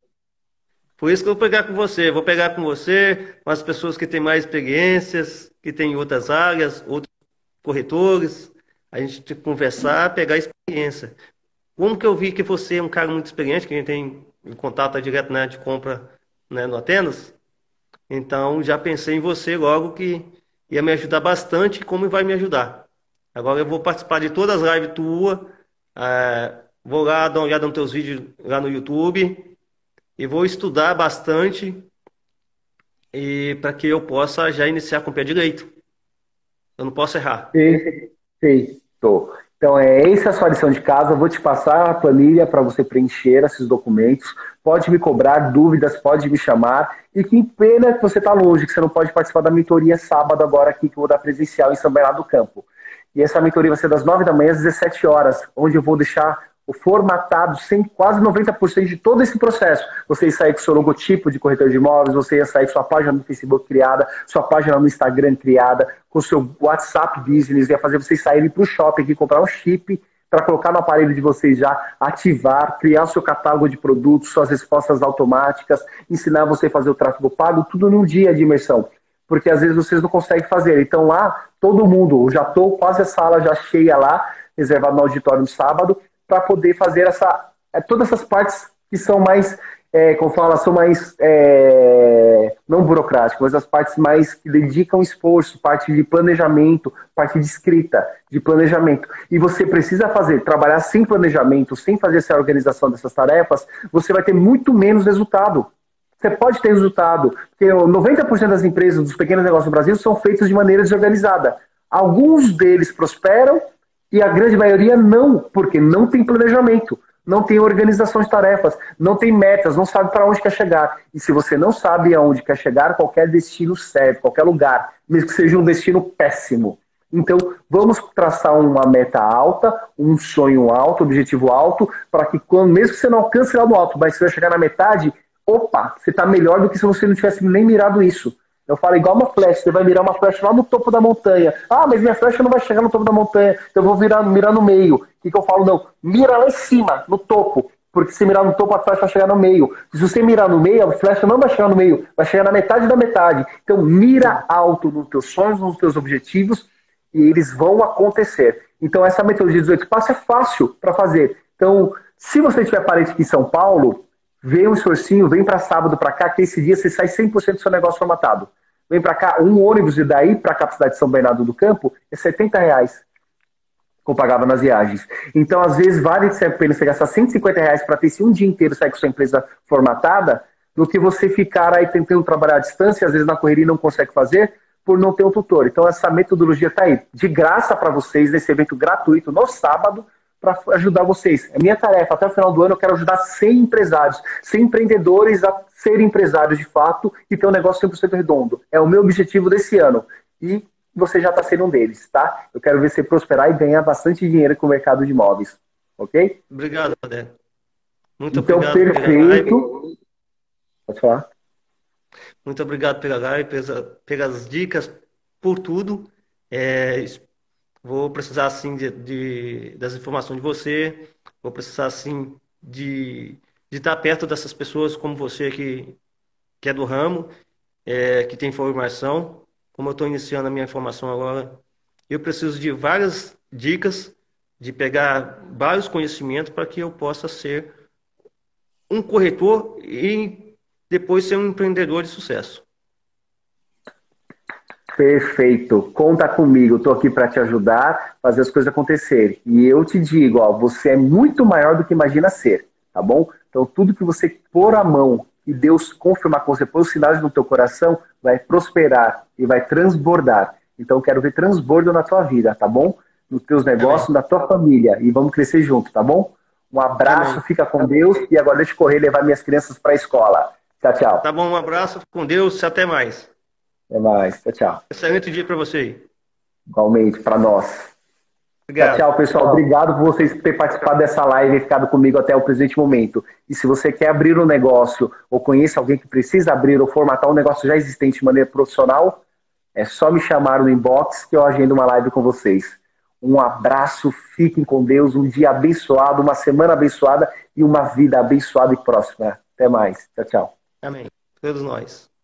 Por isso que eu vou pegar com você. Vou pegar com você, com as pessoas que têm mais experiências, que têm outras áreas, outros corretores. A gente tem que conversar, pegar experiência. Como que eu vi que você é um cara muito experiente, que a gente tem contato direto na área de compra, né, no Atenas, então já pensei em você logo que ia me ajudar bastante, como vai me ajudar. Agora eu vou participar de todas as lives tuas, ah, vou lá dar uma olhada nos teus vídeos lá no YouTube e vou estudar bastante e para que eu possa já iniciar com o pé direito. Eu não posso errar. Perfeito. Então, é essa é a sua lição de casa. Eu vou te passar a planilha para você preencher esses documentos. Pode me cobrar dúvidas, pode me chamar. E que pena que você está longe, que você não pode participar da mentoria sábado agora aqui, que eu vou dar presencial em São Bernardo do Campo. E essa mentoria vai ser das nove da manhã às dezessete horas, onde eu vou deixar o formatado sem quase noventa por cento de todo esse processo. Você ia sair com seu logotipo de corretor de imóveis, você ia sair com sua página no Facebook criada, sua página no Instagram criada, com seu WhatsApp Business, ia fazer vocês saírem para o shopping aqui, comprar um chip para colocar no aparelho de vocês já, ativar, criar o seu catálogo de produtos, suas respostas automáticas, ensinar você a fazer o tráfego pago, tudo num dia de imersão. Porque às vezes vocês não conseguem fazer. Então lá, todo mundo, já estou quase a sala já cheia lá, reservada no auditório no sábado, para poder fazer essa, todas essas partes que são mais, é, como fala, são mais, é, não burocráticas, mas as partes mais que dedicam esforço, parte de planejamento, parte de escrita, de planejamento. E você precisa fazer, trabalhar sem planejamento, sem fazer essa organização dessas tarefas, você vai ter muito menos resultado. Você pode ter resultado, porque noventa por cento das empresas, dos pequenos negócios no Brasil, são feitos de maneira desorganizada. Alguns deles prosperam, e a grande maioria não, porque não tem planejamento, não tem organização de tarefas, não tem metas, não sabe para onde quer chegar. E se você não sabe aonde quer chegar, qualquer destino serve, qualquer lugar, mesmo que seja um destino péssimo. Então, vamos traçar uma meta alta, um sonho alto, um objetivo alto, para que, quando, mesmo que você não alcance lá no alto, mas você vai chegar na metade, opa, você está melhor do que se você não tivesse nem mirado isso. Eu falo igual uma flecha, você vai mirar uma flecha lá no topo da montanha. Ah, mas minha flecha não vai chegar no topo da montanha, então eu vou virar, mirar no meio. O que, que eu falo? Não, mira lá em cima, no topo, porque se mirar no topo, a flecha vai chegar no meio. Se você mirar no meio, a flecha não vai chegar no meio, vai chegar na metade da metade. Então mira alto nos teus sonhos, nos teus objetivos, e eles vão acontecer. Então essa metodologia dezoito passos é fácil para fazer. Então, se você tiver parente aqui em São Paulo, vem um esforcinho, vem para sábado para cá, que esse dia você sai cem por cento do seu negócio formatado. Vem para cá, um ônibus e daí para cá, para a cidade de São Bernardo do Campo, é setenta reais que eu pagava nas viagens. Então, às vezes, vale a pena você gastar cento e cinquenta reais para ter esse um dia inteiro sair com sua empresa formatada, do que você ficar aí tentando trabalhar à distância, às vezes na correria não consegue fazer, por não ter um tutor. Então, essa metodologia está aí, de graça para vocês, nesse evento gratuito, no sábado, para ajudar vocês. É minha tarefa, até o final do ano eu quero ajudar cem empresários, cem empreendedores a serem empresários de fato e ter um negócio cem por cento redondo. É o meu objetivo desse ano. E você já está sendo um deles, tá? Eu quero ver você prosperar e ganhar bastante dinheiro com o mercado de imóveis. Ok? Obrigado, André. Muito então, obrigado pela live. perfeito. Pode falar. Muito obrigado pela live, pelas, pelas dicas, por tudo. É, vou precisar, sim, de, de, das informações de você. Vou precisar, sim, de, de estar perto dessas pessoas como você que, que é do ramo, é, que tem formação. Como eu estou iniciando a minha formação agora, eu preciso de várias dicas de pegar vários conhecimentos para que eu possa ser um corretor e depois ser um empreendedor de sucesso. Perfeito. Conta comigo. Estou aqui para te ajudar, fazer as coisas acontecerem. E eu te digo, ó, você é muito maior do que imagina ser, tá bom? Então, tudo que você pôr a mão e Deus confirmar com você, pôr os sinais no teu coração, vai prosperar e vai transbordar. Então, eu quero ver transbordo na tua vida, tá bom? Nos teus negócios, Amém. Na tua família. E vamos crescer junto, tá bom? Um abraço, Amém. Fica com Deus. E agora deixa eu correr e levar minhas crianças para a escola. Tchau, tchau. Tá bom, um abraço, com Deus, até mais. Até mais. Tchau, tchau. Excelente dia para você. Igualmente, para nós. Obrigado. Tchau, tchau, pessoal. Obrigado por vocês terem participado dessa live e ficado comigo até o presente momento. E se você quer abrir um negócio, ou conhece alguém que precisa abrir ou formatar um negócio já existente de maneira profissional, é só me chamar no inbox que eu agendo uma live com vocês. Um abraço, fiquem com Deus, um dia abençoado, uma semana abençoada e uma vida abençoada e próxima. Até mais. Tchau, tchau. Amém. Todos nós.